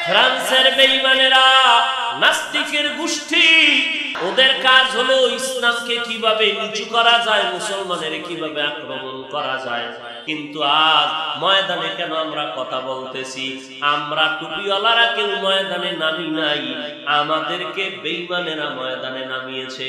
ফ্রান্সের বেঈমানেরা নাস্তিকের গোষ্ঠী, ওদের কাজ হলো ইসলামকে কিভাবে নিচু করা যায়, মুসলমানের কিভাবে আক্রমণ করা যায়। কিন্তু আজ ময়দানে কেন আমরা কথা বলতেছি? আমরা টুপিওয়ালারা কেউ ময়দানে নামি নাই, আমাদেরকে বেঈমানেরা ময়দানে নামিয়েছে।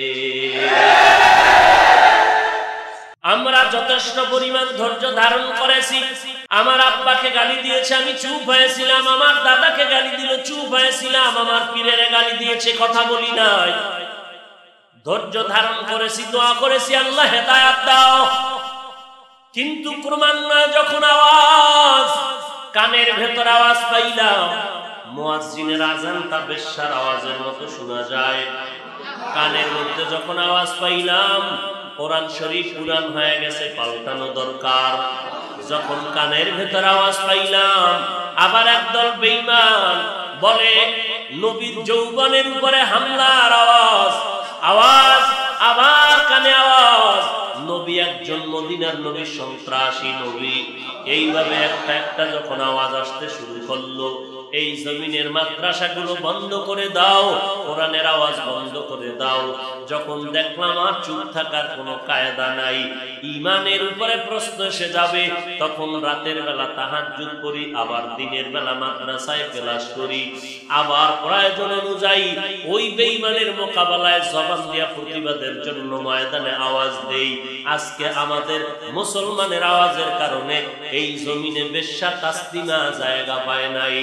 আমরা যথেষ্ট পরিমাণ ধৈর্য ধারণ করেছি। আমার আব্বাকে গালি দিয়েছে, আমি চুপ হয়েছিলাম। আমার দাদাকে গালি দিল, চুপ হয়েছিলাম। আমার পীরের গালি দিয়েছে, কথা বলি নাই। ধৈর্য ধারণ করেছি, দোয়া করেছি, আল্লাহ হেদায়েত দাও। কিন্তু ক্রমান্বয়ে যখন আওয়াজ, কানের ভেতর আওয়াজ পাইলাম, মুয়াজ্জিনের আযানটা বেশ্যার আওয়াজের মতো শোনা যায়। কানের মধ্যে যখন আওয়াজ পাইলাম, কোরআন শরীফ পুরান হয়ে গেছে, পাল্টানো দরকার। যখন কানের ভেতর আওয়াজ পাইলাম, আবার একদল বেঈমান বলে নবীর যৌবনের উপরে হামলার আওয়াজ, আওয়াজ, আবার কানে আওয়াজ। নবী একজন মদিনার নবী, সন্ত্রাসী নবী। এইভাবে একটা একটা যখন আওয়াজ আসতে শুরু করলো, এই জমিনের মাদ্রাসাগুলো বন্ধ করে দাও, কোরআনের আওয়াজ বন্ধ করে দাও। যখন দেখলাম আর চুপ থাকার কোনো কায়দা নাই, ঈমানের উপরে প্রশ্ন এসে যাবে, তখন রাতের বেলা তাহাজ্জুদ করি, আবার দিনের বেলা মাদ্রাসায় ক্লাস করি, আবার প্রয়োজন অনুযায়ী ওই বেঈমানের মোকাবেলায় জবান দিয়া প্রতিবাদের জন্য ময়দানে আওয়াজ দেই। আজকে আমাদের মুসলমানের আওয়াজের কারণে এই জমিনে বেশ্যা তাসলিমা জায়গা পায় নাই।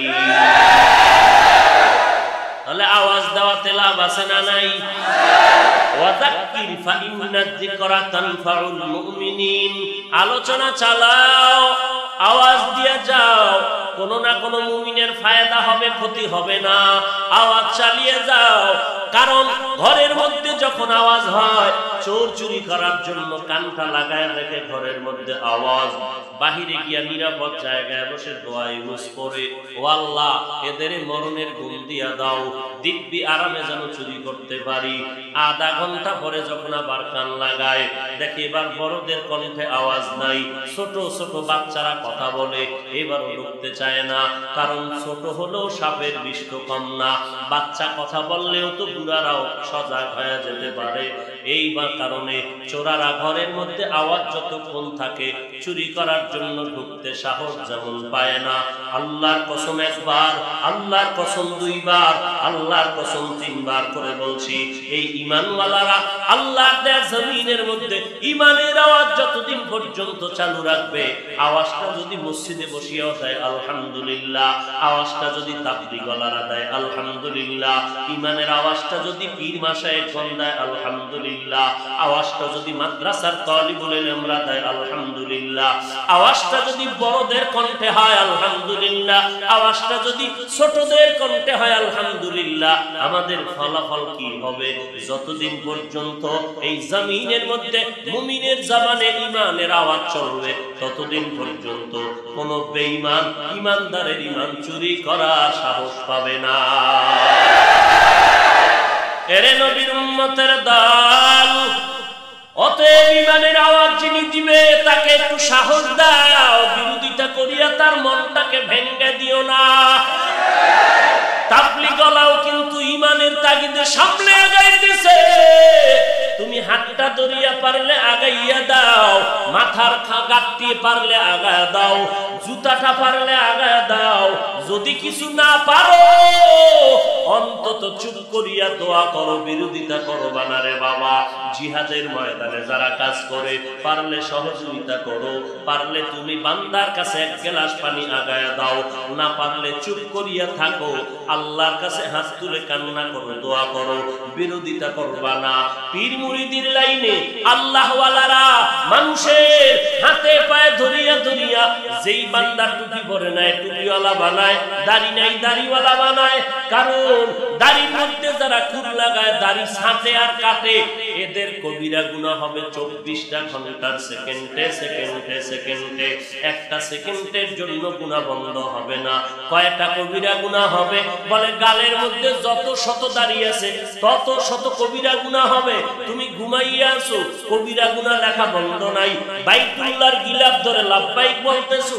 তাহলে আওয়াজ দেওয়াতে লাভ আছে না নাই? ওয়াযাক্কির ফাইন্নায যিকরা তানফাউল মুমিনিন। আলোচনা চালাও, আওয়াজ দিয়ে যাও, কোনো না কোনো মুমিনের ফায়দা হবে, ক্ষতি হবে না। আওয়াজ চালিয়ে যাও, কারণ ঘরের মধ্যে যখন আওয়াজ হয়, চোর চুরি করার জন্য কানটা লাগায় রেখে ঘরের মধ্যে আওয়াজ, বাহিরে গিয়া নিরাপদ জায়গায় বসে দোয়া ইউজ করে, ও আল্লাহ এদের মরণের ঘুম দিয়া দাও, দিব্যি আরামে যেন চুরি করতে পারি। আধা ঘন্টা পরে যখন আবার কান লাগায়, দেখে এবার বড়দের কণ্ঠে আওয়াজ নাই, ছোট ছোট বাচ্চারা কথা বলে, এবারও ঢুকতে চায় না। কারণ ছোট হলেও সাপের বিষ তো কম না, বাচ্চা কথা বললেও তো বুড়ারাও সজাগ হয়ে যেতে পারে। এইবার কারণে চোরারা ঘরের মধ্যে আওয়াজ যতক্ষণ থাকে, চুরি করার জন্য ঢুকতে সাহস যেমন পায় না। আল্লাহর কসম একবার, আল্লাহর কসম দুইবার, আল্লাহর কসম তিনবার করে বলছি, এই ঈমানওয়ালারা আল্লাহর দেয়া জমিনের মধ্যে ঈমানের আওয়াজ যতদিন পর্যন্ত চালু রাখবে, আওয়াজটা যদি মসজিদে বসিয়াও দেয় আলহামদুলিল্লাহ, আওয়াজটা যদি তাবলীগওয়ালারা দেয় আলহামদুলিল্লাহ, ঈমানের আওয়াজটা যদি পীর মাশায়েখগণ দেয় আলহামদুলিল্লাহ, আওয়াজটা যদি মাদ্রাসার তালিবুল ইলমরা দেয় আলহামদুলিল্লাহ, আওয়াজটা যদি বড়দের কণ্ঠে হয় আলহামদুলিল্লাহ, আওয়াজটা যদি ছোটদের কণ্ঠে হয় আলহামদুলিল্লাহ, আমাদের ফলাফল কি হবে? যতদিন পর্যন্ত এই জমিনের মধ্যে মুমিনের জবানে ঈমানের আওয়াজ চলবে, ততদিন পর্যন্ত কোন বেঈমান ঈমানদারের ঈমান চুরি করার সাহস পাবে না। এরে নবীর উম্মতের দল, অতএব ঈমানের আওয়াজ যিনি দিবে তাকে একটু সাহস দাও, বিরোধিতা করিয়া তার মনটাকে ভেঙে দিও না। তাবলীগওয়ালাও কিন্তু ঈমানের তাগিদে সামনে আগাইতেছে, তুমি হাতটা ধরিয়া পারলে আগাইয়া দাও, মাথার গাঁটটি পারলে আগায় দাও, জুতাটা পারলে আগায় দাও। যদি কিছু না পারো, অন্তত চুপ করিয়া দোয়া করো, বিরোধিতা করো বানারে বাবা। জিহাদের ময়দানে যারা কাজ করে, পারলে সহযোগিতা করো, পারলে তুমি বান্দার কাছে এক গ্লাস পানি আগায় দাও, না পারলে চুপ করিয়া থাকো, আল্লাহর কাছে হাত তুলে কান্না করো, দোয়া করো, বিরোধিতা করবা না। পীর মুরিদির লাইনে আল্লাহওয়ালারা মানুষের হাতে পায়ে ধরিয়া ধরিয়া যেই বান্দা টুপি পরে নাই টুপিওয়ালা বানায়, দাড়ি নাই দাড়িওয়ালা বানায়। কারণ দাড়ির মধ্যে যারা খুর লাগায়, দাড়ি ছাঁটে আর কাটে, এদের কবিরা গুনাহ হবে 24টা ঘন্টার সেকেন্ডে সেকেন্ডে সেকেন্ডে। একটা সেকেন্ডের জন্য গুনাহ বন্ধ হবে না। কয়টা কবিরা গুনাহ হবে? বলে গালের মধ্যে যত শত দাড়ি আছে তত শত কবিরা গুনাহ হবে। তুমি ঘুমাইয়া আছো, কবিরা গুনাহ লেখা বন্ধ নাই। বাইতুল্লাহর গিলাফ ধরে লাব্বাইক বলতেছো,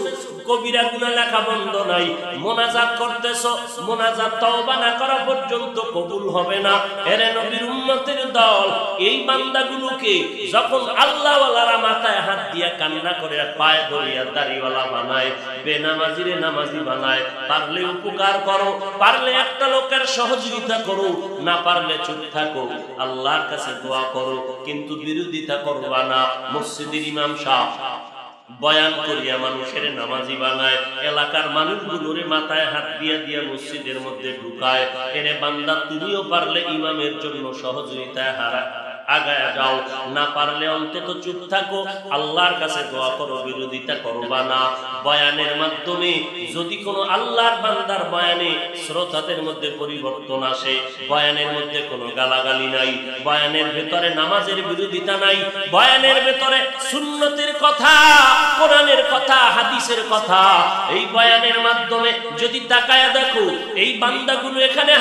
কবিরা গুনাহ লেখা বন্ধ নাই। মোনাজাত করতেছো, মোনাজাত তওবা না করা পর্যন্ত কবুল হবে না। এরে নবীর উম্মতের দল, এই বান্দাগুলোকে যখন আল্লাহওয়ালারা মাথায় হাত দিয়া কান্না করে পায়ে ধরিয়া দাড়িওয়ালা বানায়, বেনামাজিরে নামাজি বানায়, পারলে উপকার করো, পারলে একটা লোকের সহযোগিতা করো, না পারলে চুপ থাকো, আল্লাহর কাছে দোয়া করো, কিন্তু বিরোধিতা করবা না। মসজিদের ইমাম সাহেব বয়ান করিয়া মানুষের নামাজি বানায়, এলাকার মানুষগুলোরে মাথায় হাত দিয়া দিয়া মসজিদের মধ্যে ঢুকায়। এরে বান্দা, তুমিও পারলে ইমামের জন্য সহযোগিতায় আগায় যাও, না পারলে অন্তত চুপ থাকো, আল্লাহর কাছে দোয়া করো, বিরোধিতা করবা না। বয়ানের মাধ্যমে যদি কোনো আল্লাহর বান্দার বয়ানে শ্রোতাদের মধ্যে পরিবর্তন আসে, বয়ানের মধ্যে কোনো গালাগালি নাই, বয়ানের ভেতরে নামাজের বিরোধিতা নাই, বয়ানের ভেতরে সুন্নতের কথা, কোরআনের কথা, হাদিসের কথা, এই বয়ানের মাধ্যমে যদি তাকায়া দেখো, এই বান্দাগুলো এখানে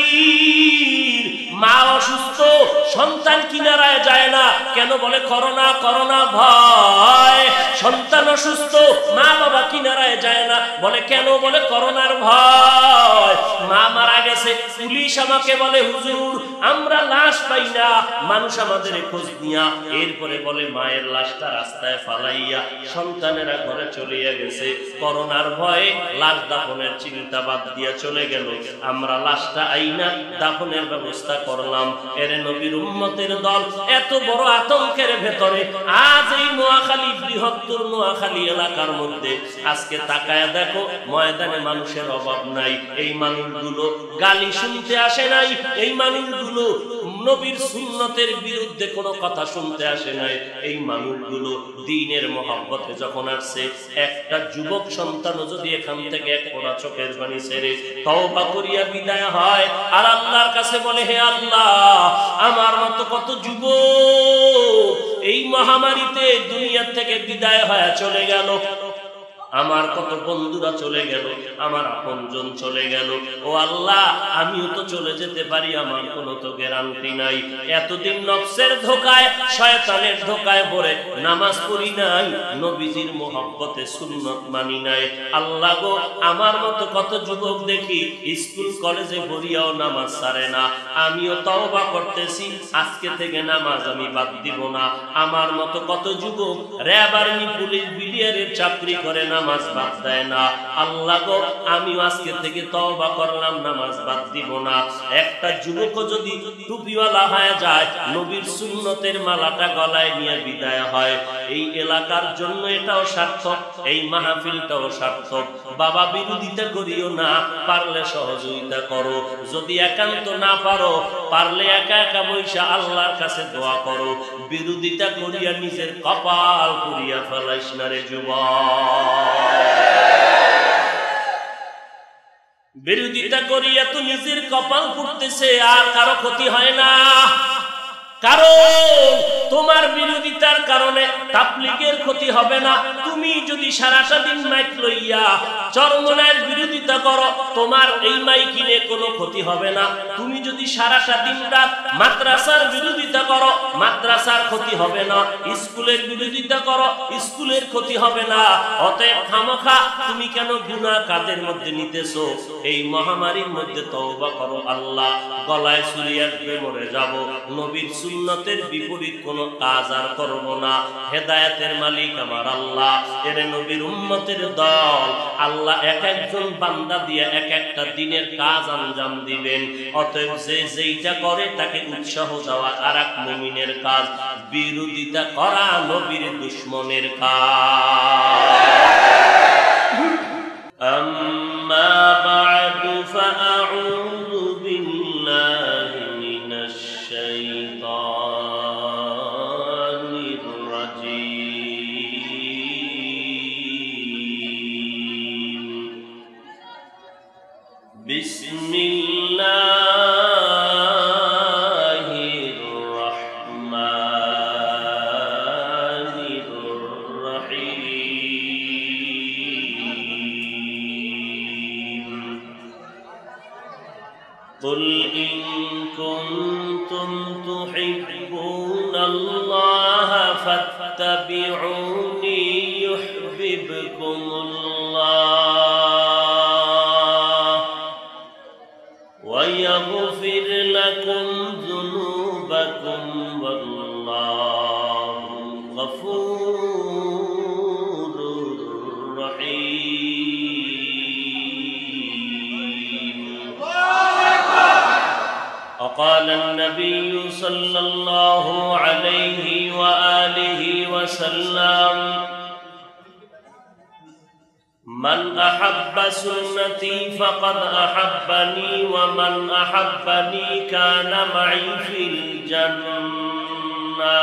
হাজির। মা অসুস্থ, সন্তান কিনারায় যায় না, কেন বলে করোনা, করোনা ভয়। সন্তান অসুস্থ, মা বাবা কিনারায় যায় না, বলে কেন, বলে করোনার ভয়। মা মারা গেছে, পুলিশ আমাকে বলে হুজুর আমরা লাশ পাই না, মানুষ আমাদের খোঁজ নিয়া, এরপরে বলে মায়ের লাশটা রাস্তায় ফালাইয়া সন্তানেরা ঘরে চলিয়া গেছে। করোনার ভয়ে লাশ দাফনের চিন্তা বাদ দিয়া চলে গেল, আমরা লাশটা আইনা দাফনের ব্যবস্থা করলাম। এর নবীর উম্মতের দল এত বড় আতঙ্কের ভেতরে আজ এই নোয়াখালী, বৃহত্তর নোয়াখালী এলাকার মধ্যে আজকে তাকায়া দেখো, ময়দানে মানুষের অভাব নাই। এই মানুষগুলো গালি শুনতে আসে নাই, এই মানুষগুলো নবীর সুন্নতের বিরুদ্ধে কোনো কথা শুনতে আসে নাই, এই মানুষগুলো দ্বীনের মহব্বতে যখন আসছে। একটা যুবক সন্তানও যদি এখান থেকে এক ফোঁটা চোখের পানি ছেড়ে তওবা করিয়া বিদায় হয় আর আল্লাহর কাছে বলে, হে আল্লাহ, আমার মতো কত যুবক এই মহামারীতে দুনিয়া থেকে বিদায় হয়ে চলে গেল, আমার কত বন্ধুরা চলে গেল, আমার আপনজন চলে গেল, ও আল্লাহ আমিও তো চলে যেতে পারি, আমার কোনো তো গ্যারান্টি নাই। এতদিন নফসের ধোকায়, শয়তানের ধোকায় পড়ে নামাজ পড়ি নাই, নবীজির মহব্বতে সুন্নত মানি নাই। আল্লাহ গো, আমার মতো কত যুবক দেখি স্কুল কলেজে পড়িয়াও নামাজ ছাড়ে না, আমিও তওবা করতেছি, আজকে থেকে নামাজ আমি বাদ দিব না। আমার মতো কত যুবক র্যাব, আর্মি, পুলিশ, বিডিআরের চাকরি করে নামাজ বাদ দেয় না। আল্লাহ গো, আমি আজকে থেকে তওবা করলাম, নামাজ বাদ দিব না। একটা যুবক যদি টুপিওয়ালা হয়ে যায়, নবীর সুন্নতের মালাটা গলায় নিয়ে বিদায় হয়, এই এলাকার জন্য এটাও সার্থক, এই মাহফিলটাও সার্থক। বাবা বিরোধিতা করিও না, পারলে সহযোগিতা করো, যদি একান্ত না পারো, পারলে একা একা বৈশা আল্লাহর কাছে দোয়া করো। বিরোধিতা করিয়া নিজের কপাল পুড়িয়া ফেলাইস না রে যুবক। বিরোধিতা করিয়া তো নিজের কপাল পুড়তেছে, আর কারো ক্ষতি হয় না। কারণ তোমার বিরোধিতার কারণে তাবলীগের ক্ষতি হবে না। তুমি যদি সারাটা দিন মাইক লইয়া চরমনায়ের বিরোধিতা করো, তোমার এই মাইকিনে কোনো ক্ষতি হবে না। তুমি যদি সারাটা দিন রাত মাদ্রাসার বিরোধিতা করো, মাদ্রাসার ক্ষতি হবে না। স্কুলের বিরোধিতা করো, স্কুলের ক্ষতি হবে না। অতএব খামখা তুমি কেন গুনাহ কাদের মধ্যে নিতেছো? এই মহামারীর মধ্যে তওবা করো। আল্লাহ গলায় ছুরি আসবে, মরে যাব, নবীর সুন্নতের বিপরীত কোনো কাজ আর করব না। হেদায়েতের মালিক আমার আল্লাহ, এর নবীর উম্মতের দল, আল্লাহ এক একজন বান্দা দিয়ে এক একটা দিনের কাজ আঞ্জাম দিবেন। অতএব যে যেইটা করে তাকে উৎসাহ দেওয়া আরেক মুমিনের কাজ, বিরোধিতা করা নবীর দুশমনের কাজ। আম্মা বা'দু ফাআউযু বিল্লাহি মিনাশ শাইতানির রাজীম। বিসমিল্লাহির রহমানির রহিম। قل إن كنتم تحبون الله فاتبعوني يحببكم الله ويغفر لكم ذنوبكم والله غفور رحيم. وقال النبي صلى الله عليه وآله وسلم: من أحب سنتي فقد أحبني ومن أحبني كان معي في الجنة.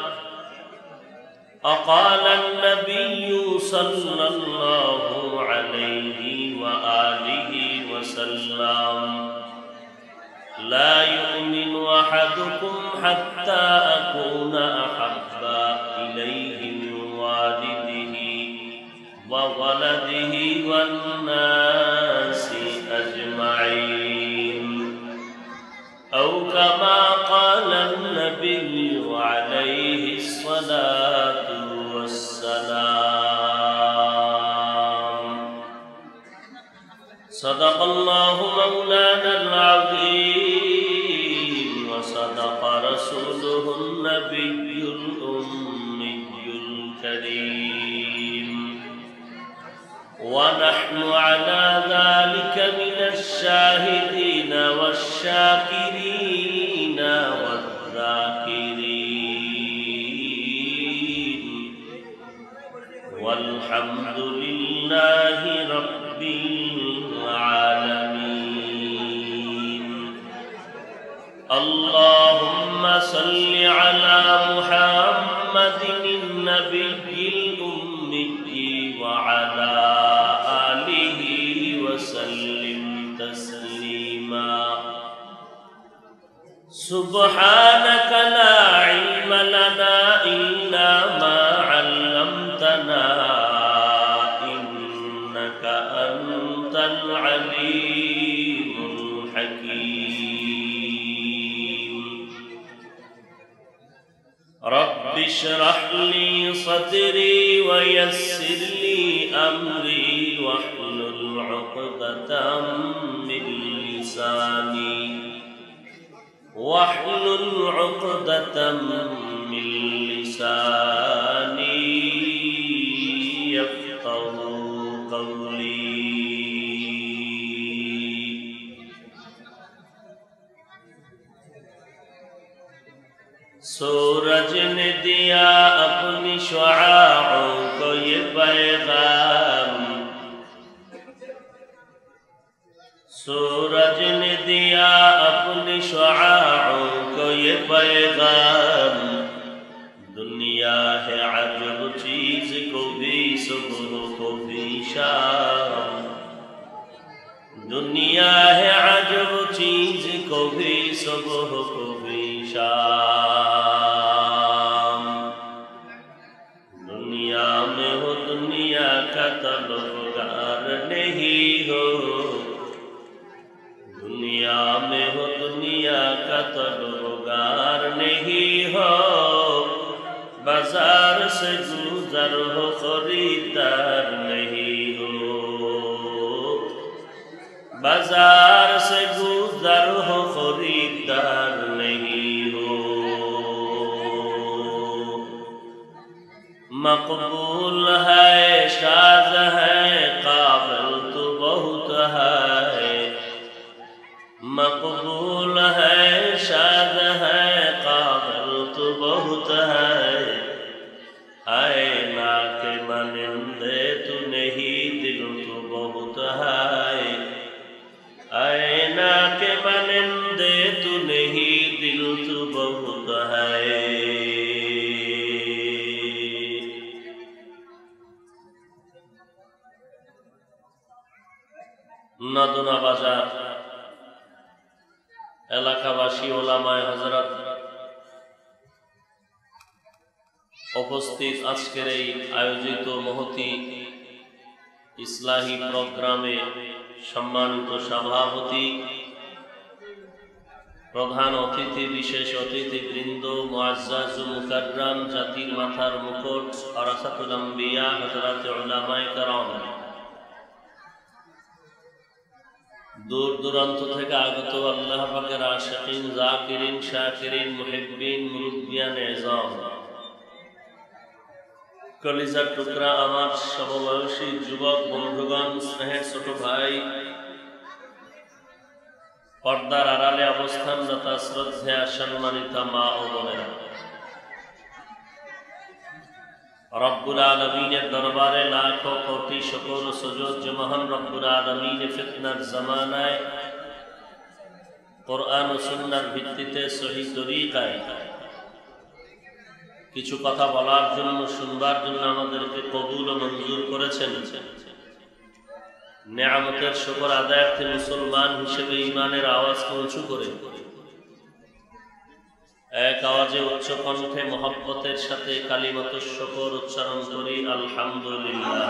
وقال النبي صلى الله عليه وآله وسلم: لا يؤمن أحدكم حتى أكون أحب إليه من والده وولده والناس أجمعين، أو كما قال النبي عليه الصلاة والسلام. صدق الله مولانا العظيم وصدق رسوله النبي الأمي الكريم، ونحن على ذلك من الشاهدين والشاكرين والذاكرين، والحمد لله رب العالمين. اللهم صل على محمد النبي الأمي وعلى آله وسلم تسليما. سبحانك لا علم لنا إلا ما علمتنا إنك أنت العليم الحكيم. رب اشرح لي صدري ويسر لي أمري واحلل عقدة من لساني يفقه قولي. सूरज ने दिया अपनी शुआओं को ये पैगाम, सूरज ने दिया अपनी शुआओं को ये पैगाम। दुनिया है अजब चीज को भी सुबह को भी शाम, दुनिया है अजब चीज को भी सुबह को भी शाम। दुनिया में हो दुनिया का तलबगार नहीं हो, दुनिया में हो दुनिया का तलबगार नहीं हो। बाजार से गुजर हो खरीदार नहीं हो, बाजार से गुजर हो खरीदार नहीं हो। मकबूल है शाद है काबिल तो बहुत है, मकबूल है शाद है काबिल तो बहुत है। आए ना के मनिंदे तू नहीं दिल तो बहुत है, आए ना के मनिंदे तू नहीं दिल तो बहुत है। नदुना बाजार এলাকাবাসী ওলামায়ে হযরত উপস্থিত আজকের এই আয়োজিত মহতি ইসলাহী প্রোগ্রামে সম্মানিত সভাপতি, প্রধান অতিথি, বিশেষ অতিথিবৃন্দ, মুআজ্জাজ মুকাররম, জাতির মাথার মুকুট ওয়ারাসাতুল আম্বিয়া হযরত উলামায়ে কেরাম, দূর দূরান্ত থেকে আগত আল্লাহ পাকের আশিকিন, জাকিরিন, শাকিরিন, মুহিব্বিন, মুরব্বিয়ান এজাম, কলিজার টুকরা আমার সমবয়সী যুবক বন্ধুগণ, স্নেহের ছোট ভাই, পর্দার আড়ালে অবস্থানরত শ্রদ্ধেয়া সম্মানিতা মা ও বোনেরা, রব্বুল আলামিনের দরবারে লাখো কোটি শুকর ও সুজুদ যে মহান রব্বুল আলামিন ফিতনার জামানায় কোরআন ও সুন্নাহর ভিত্তিতে সহিহ তরিকায় কিছু কথা বলার জন্য, শুনবার জন্য আমাদেরকে কবুল ও মঞ্জুর করেছেন। নেয়ামতের শুকর আদায়ার্থে মুসলমান হিসেবে ঈমানের আওয়াজকে উঁচু করে এক আওয়াজে উচ্চ কণ্ঠে মহব্বতের সাথে কালিমাত শুকর উচ্চারণ করি, আলহামদুলিল্লাহ।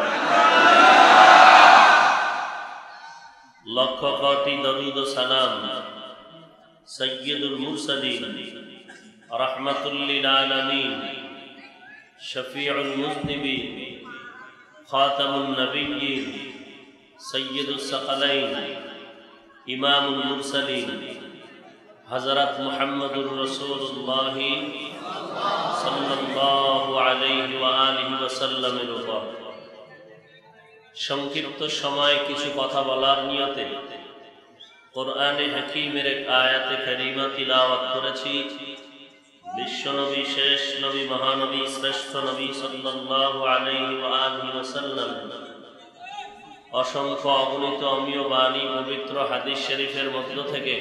লক্ষ কোটি দরুদ ও সালাম সাইয়্যিদুল মুরসালিন, রাহমাতুল লিল আলামিন, শফিউল মুযনিবিন, খাতামুন নবিয়্যিন, সাইয়্যিদুস সাকালাইন, ইমামুল মুরসালিন হযরত মুহাম্মদুর রাসূলুল্লাহ সাল্লাল্লাহু আলাইহি ওয়া আলিহি ওয়াসাল্লামের উপর সংক্ষিপ্ত সময় কিছু কথা বলার নিয়তে কোরআনে হাকীমের এক আয়াতে কারিমা তিলাওয়াত করেছি। বিশ্বনবী, শেষ নবী, মহানবী, শ্রেষ্ঠ নবী সাল্লাল্লাহু আলাইহি ওয়া আলিহি ওয়াসাল্লাম অসংখ্য অগণিত অমীয় বাণী পবিত্র হাদিস শরীফের মধ্য থেকে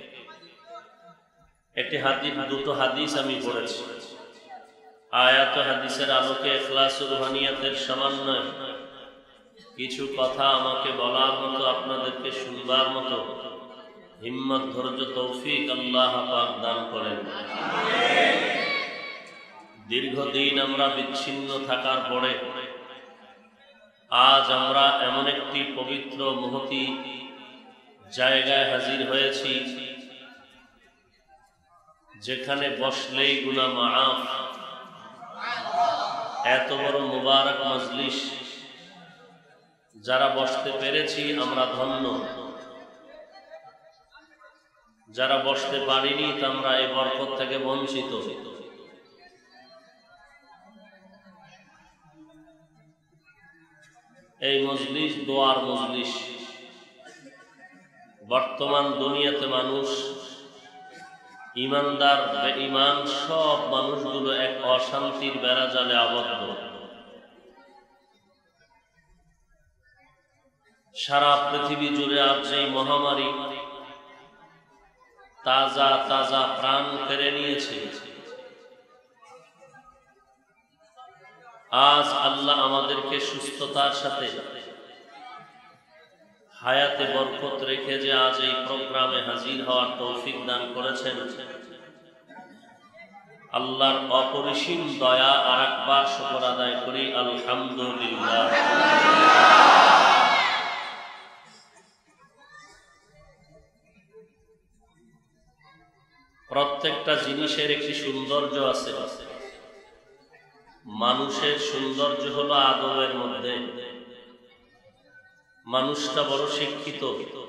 একটি হাদিস, দুটো হাদিস আমি পড়েছি। আয়াত হাদিসের আলোকে ইখলাসুর রুহানিয়াতের সমন্বয়ে কিছু কথা আমাকে বলার মতো, আপনাদেরকে শুনবার মতো হিম্মত, ধৈর্য, তৌফিক আল্লাহ পাক দান করেন। দীর্ঘদিন আমরা বিচ্ছিন্ন থাকার পরে আজ আমরা এমন একটি পবিত্র মহতী জায়গায় হাজির হয়েছি যেখানে বসলেই গুনাহ মাফ। এত বড় মুবারক মজলিস যারা বসতে পেরেছি আমরা ধন্য, যারা বসতে পারিনি তা আমরা এই বরকত থেকে বঞ্চিত। এই মজলিস দোয়ার মজলিস। বর্তমান দুনিয়াতে মানুষ, ইমানদার বেঈমান সব মানুষগুলো এক অশান্তির বেড়াজালে আবদ্ধ। সারা পৃথিবী জুড়ে আজ এই মহামারী তাজা তাজা প্রাণ কেড়ে নিয়েছে। আজ আল্লাহ আমাদেরকে সুস্থতার সাথে হায়াতে বরকত রেখে যে আজ এই প্রোগ্রামে হাজির হওয়ার তৌফিক দান করেছেন, আল্লাহর অপরিসীম দয়া আর একবার শুকর আদায় করি, আলহামদুলিল্লাহ। প্রত্যেকটা জিনিসের একটি সৌন্দর্য আছে। মানুষের সৌন্দর্য হলো আদবের মধ্যে। মানুষটা বড় শিক্ষিত,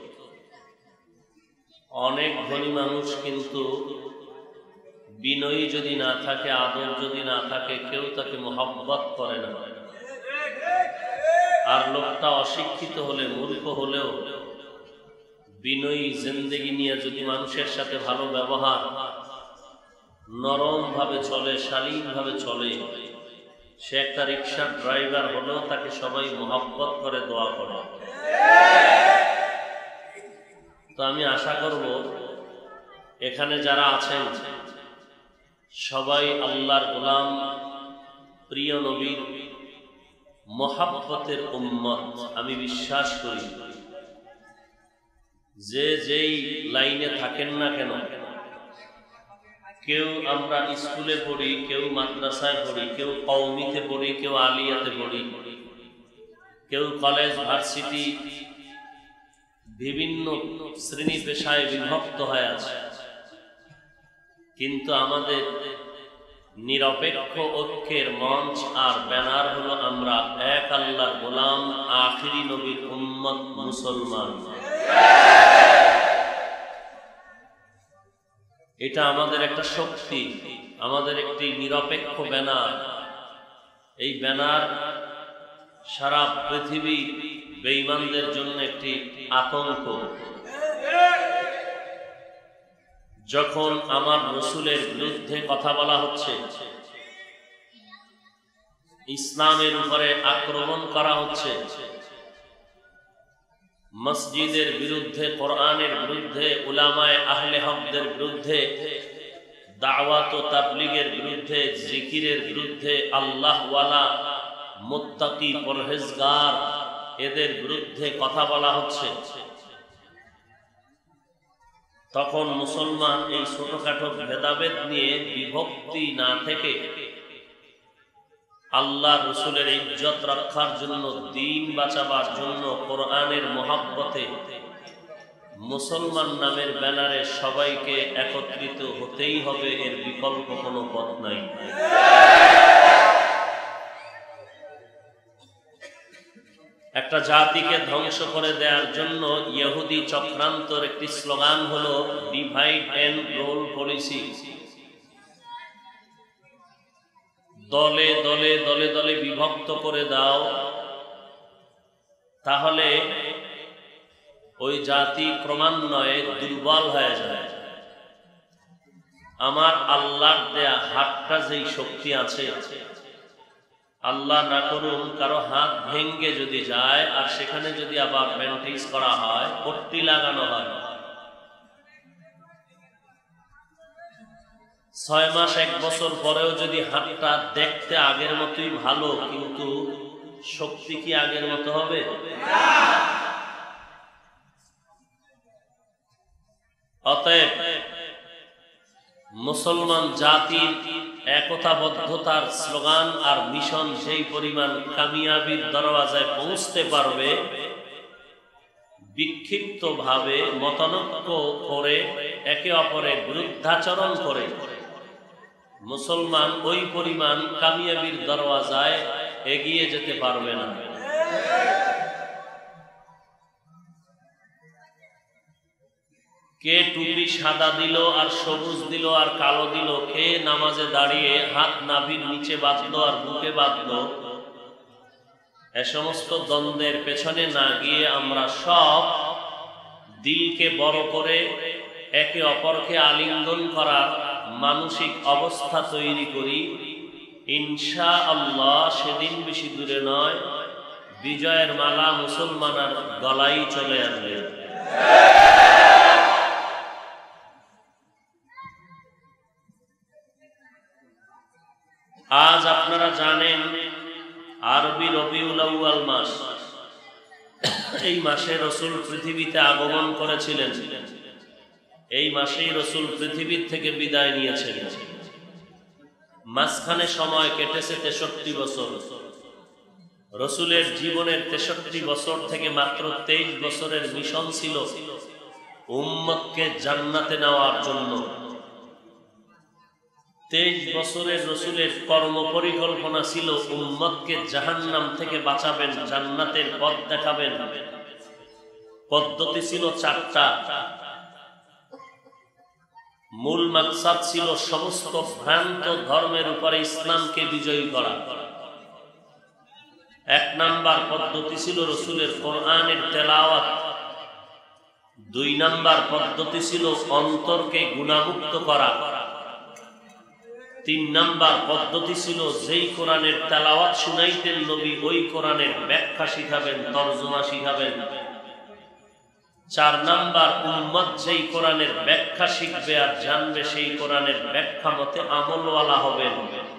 অনেক ধনী মানুষ, কিন্তু বিনয়ী যদি না থাকে, আদব যদি না থাকে, কেউ তাকে মহব্বত করে না। আর লোকটা অশিক্ষিত হলে, মূর্খ হলেও বিনয়ী জিন্দেগি নিয়ে যদি মানুষের সাথে ভালো ব্যবহার, নরম ভাবে চলে, শালীন ভাবে চলে, সে একটা রিকশার ড্রাইভার হলেও তাকে সবাই মহব্বত করে, দোয়া করে। তো আমি আশা করব এখানে যারা আছেন সবাই আল্লাহর গোলাম, প্রিয় নবীর মহব্বতের উম্মত। আমি বিশ্বাস করি যে যেই লাইনে থাকেন না কেন, কেউ আমরা স্কুলে পড়ি, কেউ মাদ্রাসায় পড়ি, কেউ কওমিতে পড়ি, কেউ আলিয়াতে পড়ি, কেউ কলেজ, ভার্সিটি, বিভিন্ন শ্রেণী পেশায় বিভক্ত হয়ে আছে, কিন্তু আমাদের নিরপেক্ষ ঐক্যের মঞ্চ আর ব্যানার হলো আমরা এক আল্লাহর গোলাম, আখিরি নবীর উম্মত, মুসলমান। এটা আমাদের একটা শক্তি, আমাদের একটি নিরপেক্ষ ব্যানার। এই ব্যানার সারা পৃথিবী বেঈমানদের জন্য একটি আতঙ্ক। যখন আমার রাসূলের বিরুদ্ধে কথা বলা হচ্ছে, ইসলামের উপরে আক্রমণ করা হচ্ছে, মসজিদের বিরুদ্ধে, কোরআনের বিরুদ্ধে, উলামায়ে আহলে হকদের বিরুদ্ধে, দাওয়াত ও তাবলীগের বিরুদ্ধে, জিকিরের বিরুদ্ধে, আল্লাহওয়ালা মুত্তাকি পরহেজগার এদের বিরুদ্ধে কথা বলা হচ্ছে, তখন মুসলমান এই ছোটখাটো ভেদাভেদ নিয়ে বিভক্তি না থেকে আল্লাহ রসুলের ইজ্জত রক্ষার জন্য, দ্বীন বাঁচাবার জন্য, কোরআনের মহব্বতে মুসলমান নামের ব্যানারে সবাইকে একত্রিত হতেই হবে, এর বিকল্প কোনো পথ নাই। একটা জাতিকে ধ্বংস করে দেওয়ার জন্য ইহুদি চক্রান্তর একটি স্লোগান হলো ডিভাইড এন্ড রুল পলিসি। দলে দলে দলে দলে বিভক্ত করে দাও, তাহলে ওই জাতি ক্রমান্বয়ে দুর্বল হয়ে যায়। আমার আল্লাহর দেয়া হাতটা যেই শক্তি আছে, আল্লাহ না করুন কারো হাত ভেঙ্গে যদি যায় আর সেখানে যদি আবার ব্যান্ডেজ করা হয়, পট্টি লাগানো হয়, 6 মাস 1 বছর পরেও যদি হাতটা দেখতে আগের মতোই ভালো, কিন্তু শক্তি কি আগের মতো হবে? অতএব মুসলমান জাতির একতাবদ্ধতার স্লোগান আর মিশন সেই পরিমাণ কামিয়াবির দরওয়াজায় পৌঁছতে পারবে, বিক্ষিপ্ত ভাবে মতানৈক্য করে একে অপরের বিরুদ্ধাচরণ করে মুসলমান ওই পরিমাণ কামিয়াবির দরওয়াজায় এগিয়ে যেতে পারবে না। কে টুপি সাদা দিল আর সবুজ দিল আর কালো দিল, কে নামাজে দাঁড়িয়ে হাত নাভির নিচে বাঁধলো আর বুকে বাঁধলো, এ সমস্ত দ্বন্দ্বের পেছনে না গিয়ে আমরা সব দিলকে বড় করে একে অপরকে আলিঙ্গন করার মানসিক অবস্থা তৈরি করি। ইনশাআল্লাহ সেদিন বেশি দূরে নয়, বিজয়ের মালা মুসলমানের গলায় চলে আসবে। আজ আপনারা জানেন আরবি রবিউল আউয়াল মাস, এই মাসে রাসূল পৃথিবীতে আগমন করেছিলেন, এই মাসেই রাসূল পৃথিবীর থেকে বিদায় নিয়েছেন। মাঝখানে সময় কেটেছে 63 বছর। রাসূলের জীবনের 63 বছর থেকে মাত্র 23 বছরের মিশন ছিল উম্মতকে জান্নাতে নেওয়ার জন্য। 23 বছরের রাসূলের কর্ম পরিকল্পনা ছিল উম্মতকে জাহান্নাম থেকে বাঁচাবেন, জান্নাতের পথ দেখাবেন। পদ্ধতি ছিল 4টা। মূল মাকসাদ ছিল সমস্ত ভ্রান্ত ধর্মের উপরে ইসলামকে বিজয়ী করা। 1 নাম্বার পদ্ধতি ছিল রাসূলের কোরআনের তেলাওয়াত। 2 নাম্বার পদ্ধতি ছিল অন্তরকে গুনাহমুক্ত করা। 3 নাম্বার পদ্ধতি ছিল যেই কোরআনের তেলাওয়াত শুনাইতেন নবী, ওই কোরআনের ব্যাখ্যা শিখাবেন, তরজমা শিখাবেন। 4 নাম্বার উম্মত যেই কোরআনের ব্যাখ্যা শিখবে আর জানবে, সেই কোরআনের ব্যাখ্যা মতে আমলওয়ালা হবেন।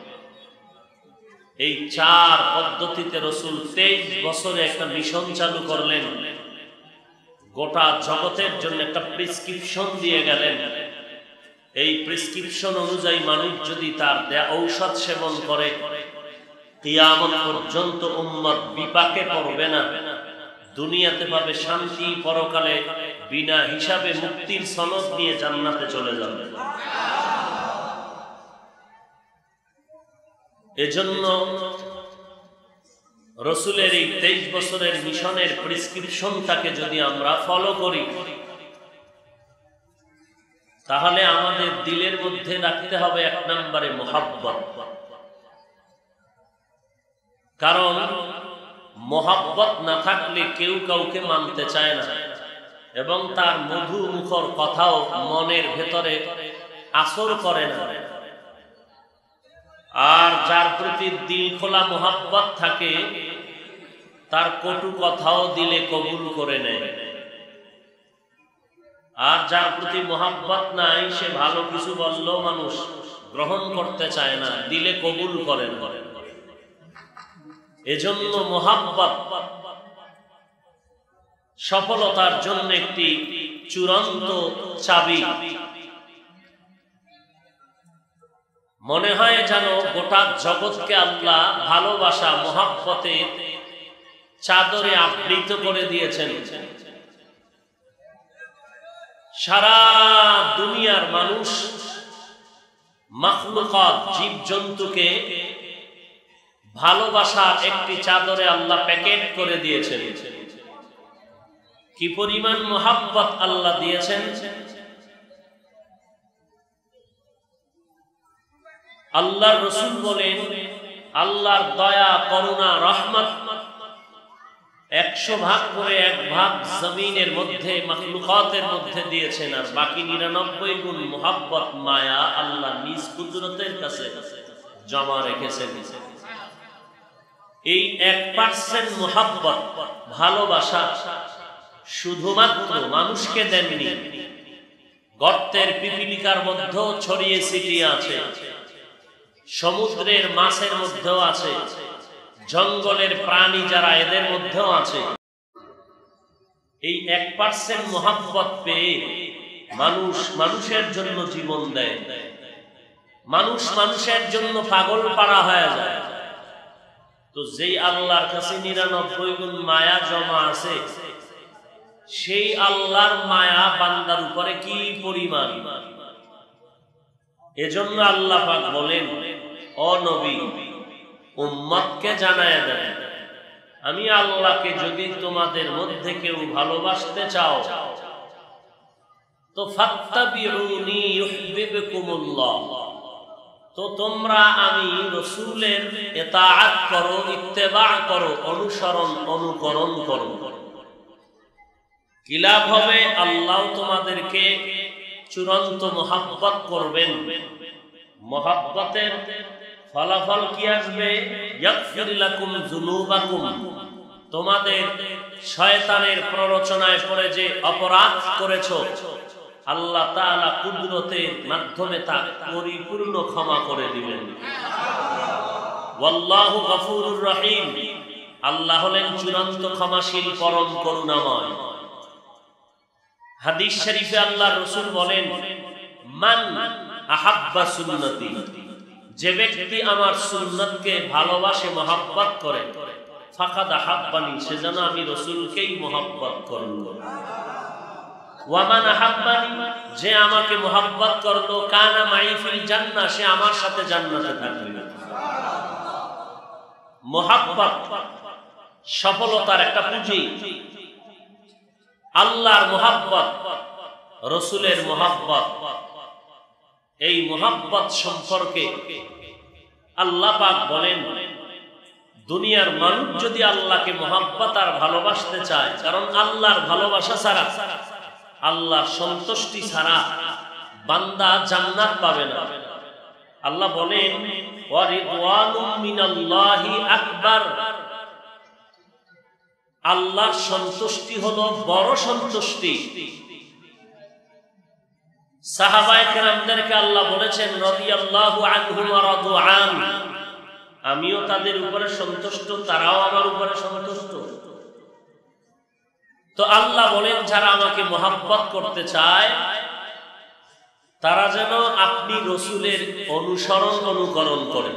এই 4 পদ্ধতিতে রাসূল 23 বছরে একটা মিশন চালু করলেন। গোটা জগতের জন্য একটা প্রেসক্রিপশন দিয়ে গেলেন। এই প্রেসক্রিপশন অনুযায়ী মানুষ যদি তার দেয়া ঔষধ সেবন করে, কিয়ামত পর্যন্ত উম্মত বিপাকে পড়বে না, দুনিয়াতে পাবে শান্তি, পরকালে বিনা হিসাবে মুক্তির সনদ নিয়ে জান্নাতে চলে যাবে। এজন্য রাসূলের এই 23 বছরের মিশনের প্রেসক্রিপশনটাকে যদি আমরা ফলো করি, তাহলে আমাদের দিলের মধ্যে রাখতে হবে এক নম্বরে মুহাব্বত। কারণ মুহাব্বত না থাকলে কেউ কাউকে মানতে চায় না এবং তার মধু মুখর কথাও মনের ভেতরে আসর করে না। আর যার প্রতি দিল খোলা মুহাব্বত থাকে তার কটু কথাও দিলে কবুল করে নেয়। আর যার প্রতি মুহাব্বত নাই সে ভালো কিছু বললেও মানুষ গ্রহণ করতে চায় না, দিলে কবুল করে না। এজন্য মুহাব্বত সফলতার জন্য একটি চূড়ান্ত চাবি। মনে হয় যেন গোটা জগৎকে আল্লাহ ভালোবাসা মুহাব্বতে চাদরে আবৃত করে দিয়েছেন। সারা দুনিয়ার মানুষ মাখলুকাত জীবজন্তুকে ভালোবাসার একটি চাদরে আল্লাহ প্যাকেট করে দিয়েছেন। কি পরিমাণ মুহাব্বত আল্লাহ দিয়েছেন! আল্লাহর রাসূল বলেন, আল্লাহর দয়া করুণা রহমত 100 ভাগ করে 1 ভাগ জমিনের মধ্যে মাখলুকাতের মধ্যে দিয়েছেন, আর বাকি 99 গুণ মুহাব্বত মায়া আল্লাহ নিজ কুদরতের কাছে জমা রেখেছেন। এই 1% মুহাব্বত ভালোবাসা শুধুমাত্র মানুষকে দেননি, গর্তের পিপিলিকার মধ্যেও ছড়িয়ে ছিটিয়ে আছে, সমুদ্রের মাছের মধ্যেও আছে, জঙ্গলের প্রাণী যারা এদের মধ্যেও আছে। এই 1% মুহাব্বত পেয়ে মানুষ মানুষের জন্য জীবন দেয়, মানুষ মানুষের জন্য পাগল পাড়া হয়ে যায়। তো যেই আল্লাহর কাছে 99 গুণ মায়া জমা আছে, সেই আল্লাহর মায়া বান্দার উপরে কি পরিমাণ! এজন্য আল্লাহ পাক বলেন, ও নবী, উম্মতকে জানায় দেন, আমি আল্লাহকে যদি তোমাদের মধ্যে কেউ ভালোবাসতে চাও তো ফাত্তাবিউনি ইউহিব্বুকুমুল্লাহ, তো তোমরা আমি রাসূলের ইতাআত করো, ইত্তেবা করো, অনুসরণ অনুকরণ করো। কি লাভ হবে? আল্লাহ তোমাদেরকে চূড়ান্ত মুহাব্বত করবেন। মুহাব্বতের ফলাফল কি আসবে? ইয়াগফির লাকুম যুনুবাকুম, তোমাদের শয়তানের প্ররোচনায় পড়ে যে অপরাধ করেছো আল্লাহ তাআলা কুদরতের মাধ্যমে তা পরিপূর্ণ ক্ষমা করে দিবেন। ওয়াল্লাহু গফুরুর রহিম, আল্লাহ হলেন চূড়ান্ত ক্ষমাশীল, পরম করুণাময়। হাদিস শরীফে আল্লাহর রাসূল বলেন, মান আহাব্বা সুন্নতি, যে ব্যক্তি আমার সুন্নতকে ভালোবাসে, মুহাব্বত করে, ফাকাদ আহাব্বানি, সে যেন আমি রাসূলকেই মুহাব্বত করল। ওয়া মান আহাব্বানি, যে আমাকে মুহাব্বত করলো, কানা মাই ফিল জান্নাহ, সে আমার সাথে জান্নাতে থাকবে। মুহাব্বত সফলতার একটা পুঁজি। আল্লাহর মুহাব্বত, রাসূলের মুহাব্বত, এই মুহাব্বত সম্পর্কে আল্লাহ পাক বলেন, দুনিয়ার মানুষ যদি আল্লাহকে মুহাব্বত আর ভালোবাসতে চায়, কারণ আল্লাহর ভালোবাসা ছাড়া, আল্লাহর সন্তুষ্টি ছাড়া বান্দা জান্নাত পাবে না। আল্লাহ বলেন, ওয়া রিদওয়ানুম মিনাল্লাহি আকবার, আল্লাহর সন্তুষ্টি হলো বড় সন্তুষ্টি। সাহাবায়ে কেরামদেরকে আল্লাহ বলেছেন, রাদিয়াল্লাহু আনহুম ওয়া রাদু আন, আমিও তাদের উপরে সন্তুষ্ট, তারাও আমার উপরে সন্তুষ্ট। তো আল্লাহ বলেন, যারা আমাকে মুহাব্বত করতে চায় তারা যেন আপনি রাসূলের অনুসরণ অনুকরণ করেন।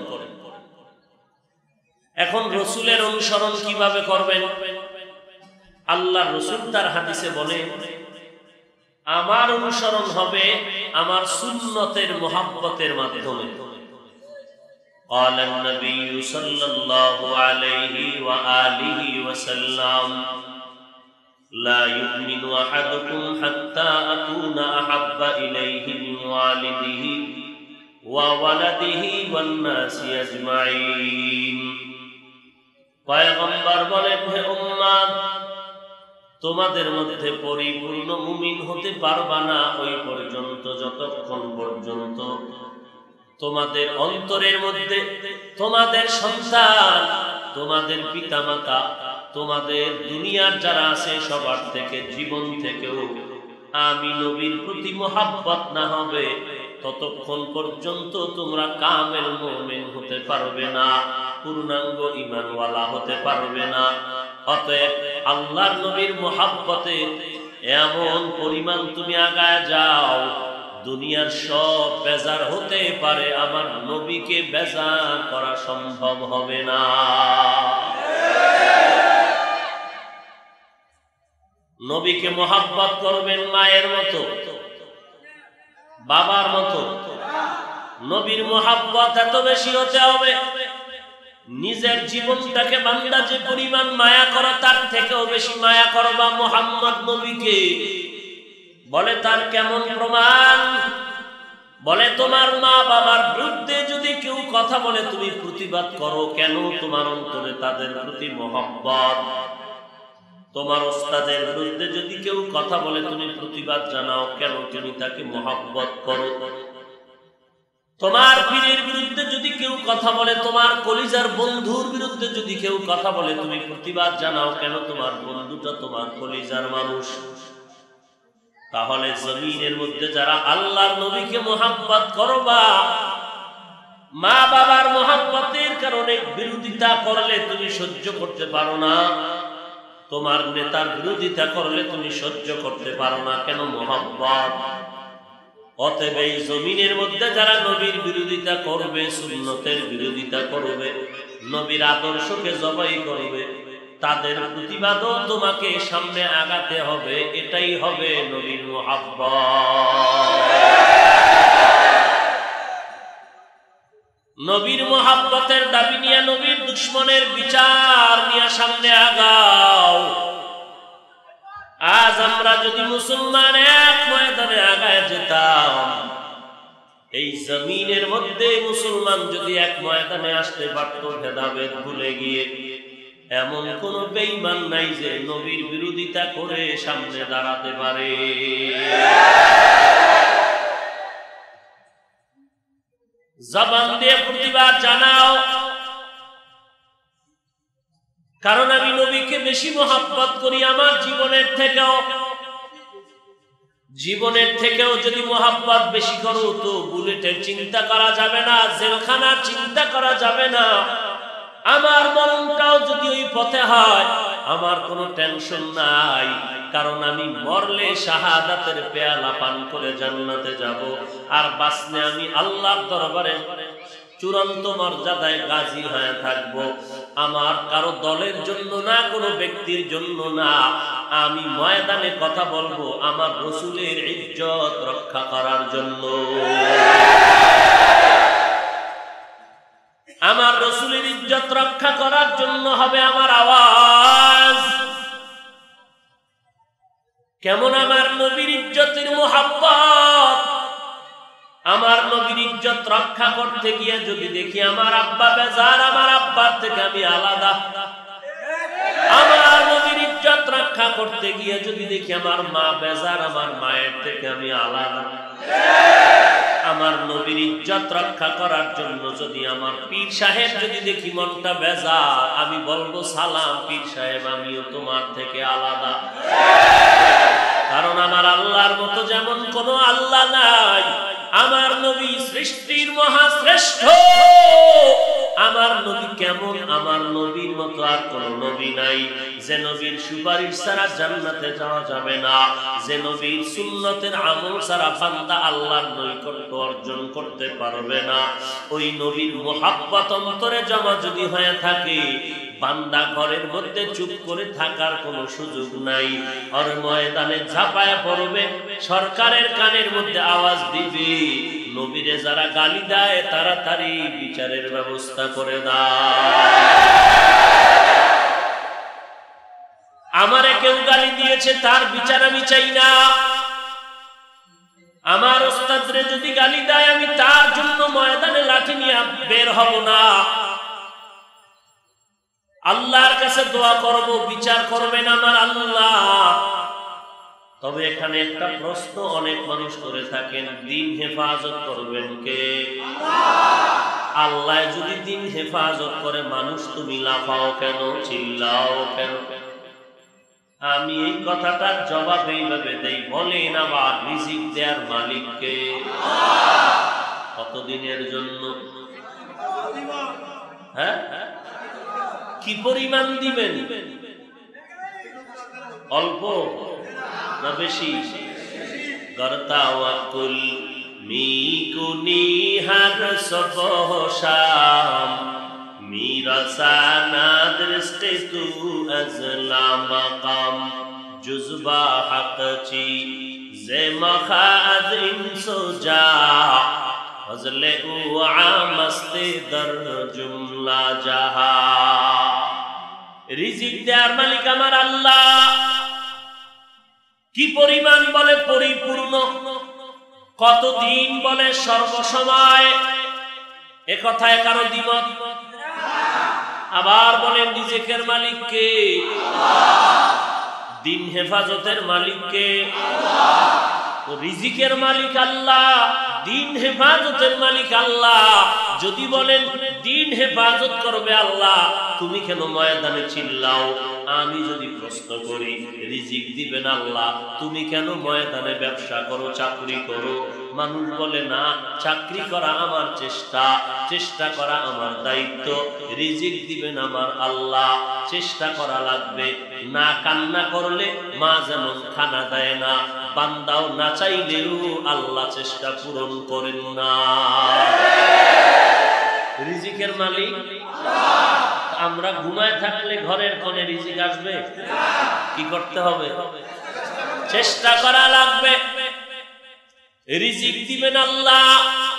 এখন রাসূলের অনুসরণ কিভাবে করবেন? আল্লাহর রাসূল তার হাদিসে বলেন, আমার অনুসরণ হবে আমার সুন্নতের মুহাব্বতের মাধ্যমে। قال النبي صلى الله عليه وآله وسلم لا يؤمن أحدكم حتى أكون أحب إليه ওয়ালিদিহি ওয়া ওয়ালাদিহি ওয়ান নাসি আজমাইন। পয়গম্বর বলেন, হে উম্মত, তোমাদের মধ্যে পরিপূর্ণ মুমিন হতে পারবা না ওই পর্যন্ত যতক্ষণ পর্যন্ত তোমাদের অন্তরের মধ্যে তোমাদের সন্তান, তোমাদের পিতামাতা, তোমাদের দুনিয়ার যারা আছে সবার থেকে, জীবন থেকেও আমি নবীর প্রতি মহাব্বত না হবে, ততক্ষণ পর্যন্ত তোমরা কামেল মুমিন হতে পারবে না, পূর্ণাঙ্গ ঈমানওয়ালা হতে পারবে না। অতএব আল্লাহর নবীর মহাব্বতে এমন পরিমাণ তুমি আগায় যাও, দুনিয়ার সব বেজার হতে পারে, আমার নবীকে বেজার করা সম্ভব হবে না। নবীকে মহাব্বত করবেন মায়ের মতো, বাবার মতো। নবীর মহাব্বত এত বেশি হতে হবে, নিজের জীবনটাকে বান্দা যে পরিমাণ মায়া করে তার থেকেও বেশি মায়া করবা মুহাম্মদ নবীকে। বলে তার কেমন প্রমাণ? বলে তোমার মা বাবার বিরুদ্ধে যদি কেউ কথা বলে তুমি প্রতিবাদ করো, কেন? তোমার অন্তরে তাদের প্রতি মহব্বত। তোমার ওস্তাদের বিরুদ্ধে যদি কেউ কথা বলে তুমি প্রতিবাদ জানাও, কেন? তুমি তাকে মহব্বত করো। তোমার পীরের বিরুদ্ধে যদি কেউ কথা বলে, তোমার কলিজার বন্ধুর বিরুদ্ধে যদি কেউ কথা বলে তুমি প্রতিবাদ জানাও, কেন? তোমার বন্ধুটা তোমার কলিজার মানুষ। তাহলে জমিনের মধ্যে যারা আল্লাহর নবীকে মহব্বত করবা, মা বাবার মহব্বতের কারণে বিরোধিতা করলে তুমি সহ্য করতে পারো না, তোমার নেতার বিরোধিতা করলে তুমি সহ্য করতে পারো না, কেন? মহব্বত। অতএব এই জমিনের মধ্যে যারা নবীর বিরোধিতা করবে, সুন্নতের বিরোধিতা করবে, নবীর আদর্শকে জবাই করবে, তাদের প্রতিবাদও তোমাকে সামনে আগাতে হবে। এটাই হবে নবীর মহব্বত। নবীর মহব্বতের দাবি নিয়ে নবীর দুশ্মনের বিচার নিয়ে সামনে আগাও। আজ আমরা যদি মুসলমান এক ময়দানে আগায় যেতাম, এই জমিনের মধ্যে মুসলমান যদি এক ময়দানে আসতে পারত ভেদাভেদ ভুলে গিয়ে, এমন কোন বেঈমান নাই যে নবীর বিরোধিতা করে সামনে দাঁড়াতে পারে। জবান দিয়ে প্রতিবাদ জানাও, কারণ আমি নবীকে বেশি মহব্বত করি আমার জীবনের থেকেও যদি মহব্বত বেশি করো তো বুলেটের চিন্তা করা যাবে না, জেলখানার চিন্তা করা যাবে না। আমার মরণটাও যদি ওই পথে হয় আমার কোনো টেনশন নাই, কারণ আমি মরলে শাহাদাতের পেয়ালা পান করে জান্নাতে যাব, আর বাঁচলে আমি আল্লাহর দরবারে চূড়ান্ত মর্যাদায় গাজী হয়ে থাকবো। আমার কারো দলের জন্য না, কোনো ব্যক্তির জন্য না, আমি ময়দানে কথা বলবো আমার রাসূলের ইজ্জত রক্ষা করার জন্য। আমার রাসূলের ইজ্জত রক্ষা করার জন্য হবে আমার আওয়াজ। কেমন আমার নবীর ইজ্জতের মুহাব্বত, আমার নবীর ইজ্জত রক্ষা করতে গিয়ে যদি দেখি আমার আব্বা বেজার, আমার আব্বার থেকে আমি আলাদা, আমার নবীর ইজ্জত রক্ষা করতে গিয়ে যদি দেখি আমার মা বেজার, আমার মায়ের থেকে আমি আলাদা, আমার নবীর ইজ্জত রক্ষা করার জন্য যদি আমার পীর সাহেব যদি দেখি মনটা বেজার, আমি বলবো সালাম পীর সাহেব, আমিও তোমার থেকে আলাদা। কারণ আমার আল্লাহর মতো যেমন কোনো আল্লাহ নাই, আমার নবী সৃষ্টির মহাশ্রেষ্ঠ, আমার নবী কেমন, আমার নবীর মতো আর কোন নবী নাই। যে নবীর সুপারিশ ছাড়া জান্নাতে যাওয়া যাবে না, যে নবীর সুন্নতের আমল ছাড়া বান্দা আল্লাহর নৈকট্য অর্জন করতে পারবে না, ওই নবীর মুহাব্বত অন্তরে জমা যদি হয়ে থাকে, বান্দা ঘরের মধ্যে চুপ করে থাকার কোনো সুযোগ নাই, আর ময়দানে ঝাঁপায়া পড়বে, সরকারের কানের মধ্যে আওয়াজ দিবে, নবীরে যারা গালি দেয় তাড়াতাড়ি বিচারের ব্যবস্থা করে দাও। আমারে কেউ গালি দিয়েছে তার বিচার আমি চাই না, আমার ওস্তাদরে যদি গালি দেয় আমি তার জন্য ময়দানে লাঠি নিয়ে বের হব না, আল্লাহর কাছে দোয়া করব, বিচার করবেন আমার আল্লাহ। তবে এখানে একটা প্রশ্ন অনেক মানুষ করে থাকেন, দিন হেফাজত করবেন কে? আল্লাহ যদি দিন হেফাজত করে, মানুষ তুমি লাফাও কেন, চিল্লাও কেন? আমি এই কথাটার জবাব এইভাবে দেই, বলেন আবার রিজিক দেয়ার মালিককে। কতদিনের জন্য? হ্যাঁ, কি পরিমাণ দিবেন? অল্প না বেশি? করতা ওয়াকুল মিকুনি হর সবহ শাম میرسانا درست تو ازلا مقام جزبا حق چی زمخا از انسو جا فضل او عامست در جملہ جہا রিজিক দেয়ার মালিক আমার আল্লাহ। কি পরিমাণ বলে পরিপূর্ণ, কতদিন বলে সর্বসময়, এ কথায় কারো দ্বিমত? আবার বলেন রিজিকের মালিক কে? দিন হেফাজতের মালিক কে? রিজিকের মালিক আল্লাহ, দিন হেফাজতের মালিক আল্লাহ। যদি বলেন দিন হেফাজত করবে আল্লাহ, তুমি কেন ময়দানে চিল্লাও? আমি যদি প্রশ্ন করি রিজিক দিবেন আল্লাহ, তুমি কেন ময়দানে ব্যবসা করো, চাকরি করো? মানুষ বলে না, চাকরি করা আমার চেষ্টা, চেষ্টা করা আমার দায়িত্ব, রিজিক দিবেন আমার আল্লাহ, চেষ্টা করা লাগবে। না কান্না করলে মা যেমন খানা দেয় না, বান্দাও না চাইলেও আল্লাহ চেষ্টা পূরণ করেন না। রিজিকের মালিক আমরা ঘুমায় থাকলে ঘরের কোণে রিজিক আসবে? কি করতে হবে? চেষ্টা করা লাগবে। রিজিক দিবেন আল্লাহ।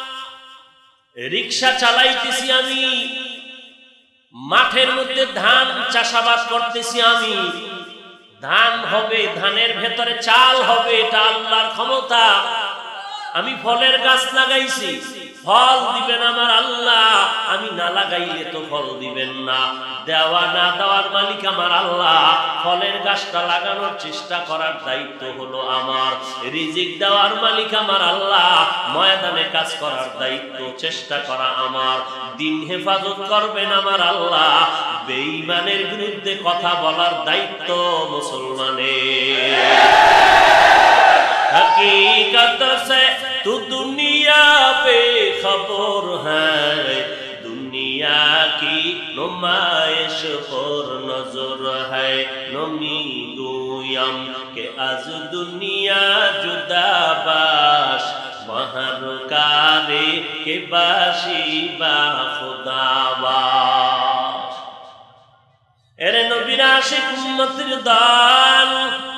রিকশা চালাইতেছি আমি, মাঠের মধ্যে ধান চাষাবাদ করতেছি আমি, ধান হবে, ধানের ভেতরে চাল হবে, এটা আল্লাহর ক্ষমতা। আমি ফলের গাছ লাগাইছি, ফল দিবেন আমার আল্লাহ। আমি না লাগাইলে তো ফল দিবেন না। দেওয়া না দেওয়ার মালিক আমার আল্লাহ। ফলের গাছটা লাগানোর চেষ্টা করার দায়িত্ব হলো আমার। রিজিক দেওয়ার মালিক আমার আল্লাহ। ময়দানে কাজ করার দায়িত্ব, চেষ্টা করা আমার। দিন হেফাজত করবেন আমার আল্লাহ। বেঈমানের বিরুদ্ধে কথা বলার দায়িত্ব মুসলমানের। हकीकत से तू दुनिया पे खबर है, दुनिया की नुमाइश पर नजर है। नमी गोयम के आज दुनिया जुदा बाश, महरकारे के बाशी बा खुदावाश। एरे नबीर आशिक उम्मतिर दान,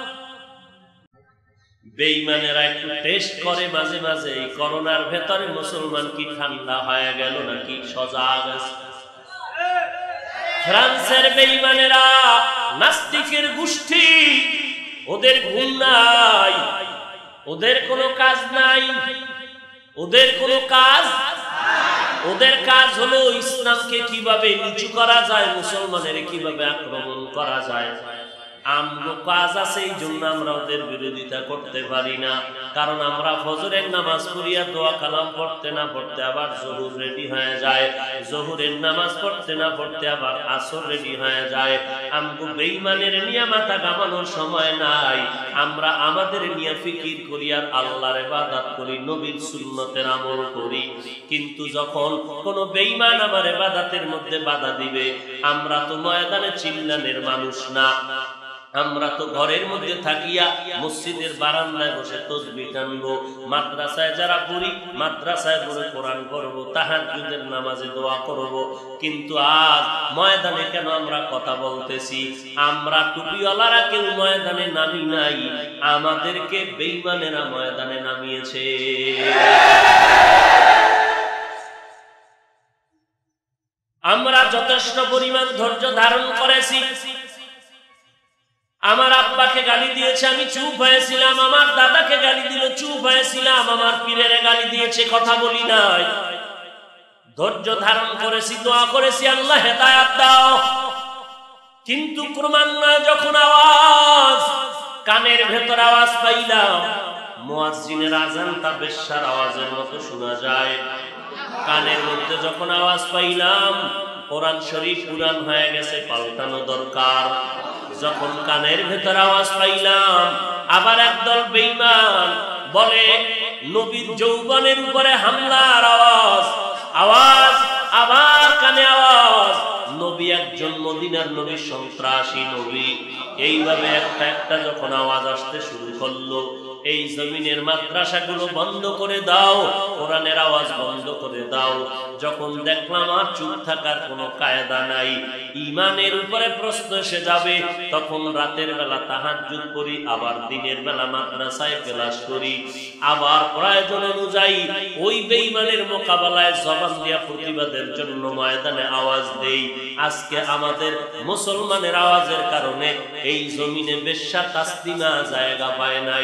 বেঈমানেরা একটু টেস্ট করে মাঝে মাঝে। এই করোনার ভেতরে মুসলমান কি ঠান্ডা হয়ে গেল নাকি সজাগ আছে? ফ্রান্সের বেঈমানেরা, নাস্তিকের গোষ্ঠী, ওদের ঘুম নাই, ওদের কোনো কাজ নাই, ওদের কোনো কাজ, ওদের কাজ হলো ইসলামকে কিভাবে নিচু করা যায়, মুসলমানের কিভাবে আক্রমণ করা যায়। আমগো কাজ আছে, এই জন্য আমরা ওদের বিরোধিতা করতে পারি না। কারণ আমরা ফজরের নামাজ পড়িয়া দোয়া কালাম পড়তে না পড়তে আবার জোহর রেডি হয়ে যায়, জোহরের নামাজ পড়তে না পড়তে আবার আসর রেডি হয়ে যায়। আমগো বেঈমানের নিয়ে মাথা ঘামানোর সময় নাই। আমরা আমাদের নিয়ে ফিকির করি আর আল্লাহর ইবাদত করি, নবীর সুন্নতের আমল করি। কিন্তু যখন কোন বেঈমান আমার ইবাদতের মধ্যে বাধা দিবে, আমরা তো ময়দানে চিল্লানের মানুষ না। আমরা তো ঘরের মধ্যে থাকিয়া মসজিদের বারান্দায় বসে তাসবিহ টানবো। মাদ্রাসায় যারা পড়ি, মাদ্রাসায় পড়ে কোরআন পড়ব, তাহাজ্জুদের নামাজে দোয়া করব। কিন্তু আজ ময়দানে কেন আমরা কথা বলতেছি? আমরা টুপিওয়ালারা কেউ ময়দানে নামি নাই, আমাদেরকে বেঈমানেরা ময়দানে নামিয়েছে। আমরা যথেষ্ট পরিমাণ ধৈর্য ধারণ করেছি। আমার আব্বাকে গালি দিয়েছে, আমি চুপ হয়েছিলাম। আমার দাদাকে গালি দিল, চুপ হয়েছিলাম। আমার পীরের গালি দিয়েছে, কথা বলি নাই। ধৈর্য ধারণ করেছি, দোয়া করেছি, আল্লাহ হেদায়েত দাও। কিন্তু ক্রমান্বয়ে যখন আওয়াজ, কানের ভেতর আওয়াজ পাইলাম, মুয়াজ্জিনের আযানটা বেশ্যার আওয়াজের মতো শোনা যায়। কানের মধ্যে যখন আওয়াজ পাইলাম, কোরআন শরীফ পুরান হয়ে গেছে, পাল্টানো দরকার। যখন কানের ভেতর আওয়াজ পাইলাম, আবার একদল বেঈমান বলে নবীর যৌবনের উপরে হামলার আওয়াজ। আওয়াজ আবার কানে আওয়াজ, নবী একজন মদিনার নবী, সন্ত্রাসী নবী। এইভাবে একটা একটা যখন আওয়াজ আসতে শুরু করলো, এই জমিনের মাদ্রাসাগুলো বন্ধ করে দাও, কোরআনের আওয়াজ বন্ধ করে দাও। যখন দেখলাম আর চুপ থাকার কোনো কায়দা নাই, ঈমানের উপরে প্রশ্ন এসে যাবে, তখন রাতের বেলা তাহাজ্জুদ করি, আবার দিনের বেলা মাদ্রাসায় ক্লাস করি, আবার প্রয়োজন অনুযায়ী ওই বেঈমানের মোকাবেলায় জবান দিয়া প্রতিবাদের জন্য ময়দানে আওয়াজ দেই। আজকে আমাদের মুসলমানের আওয়াজের কারণে এই জমিনে বেশ্যা তাসলিমা জায়গা পায় নাই।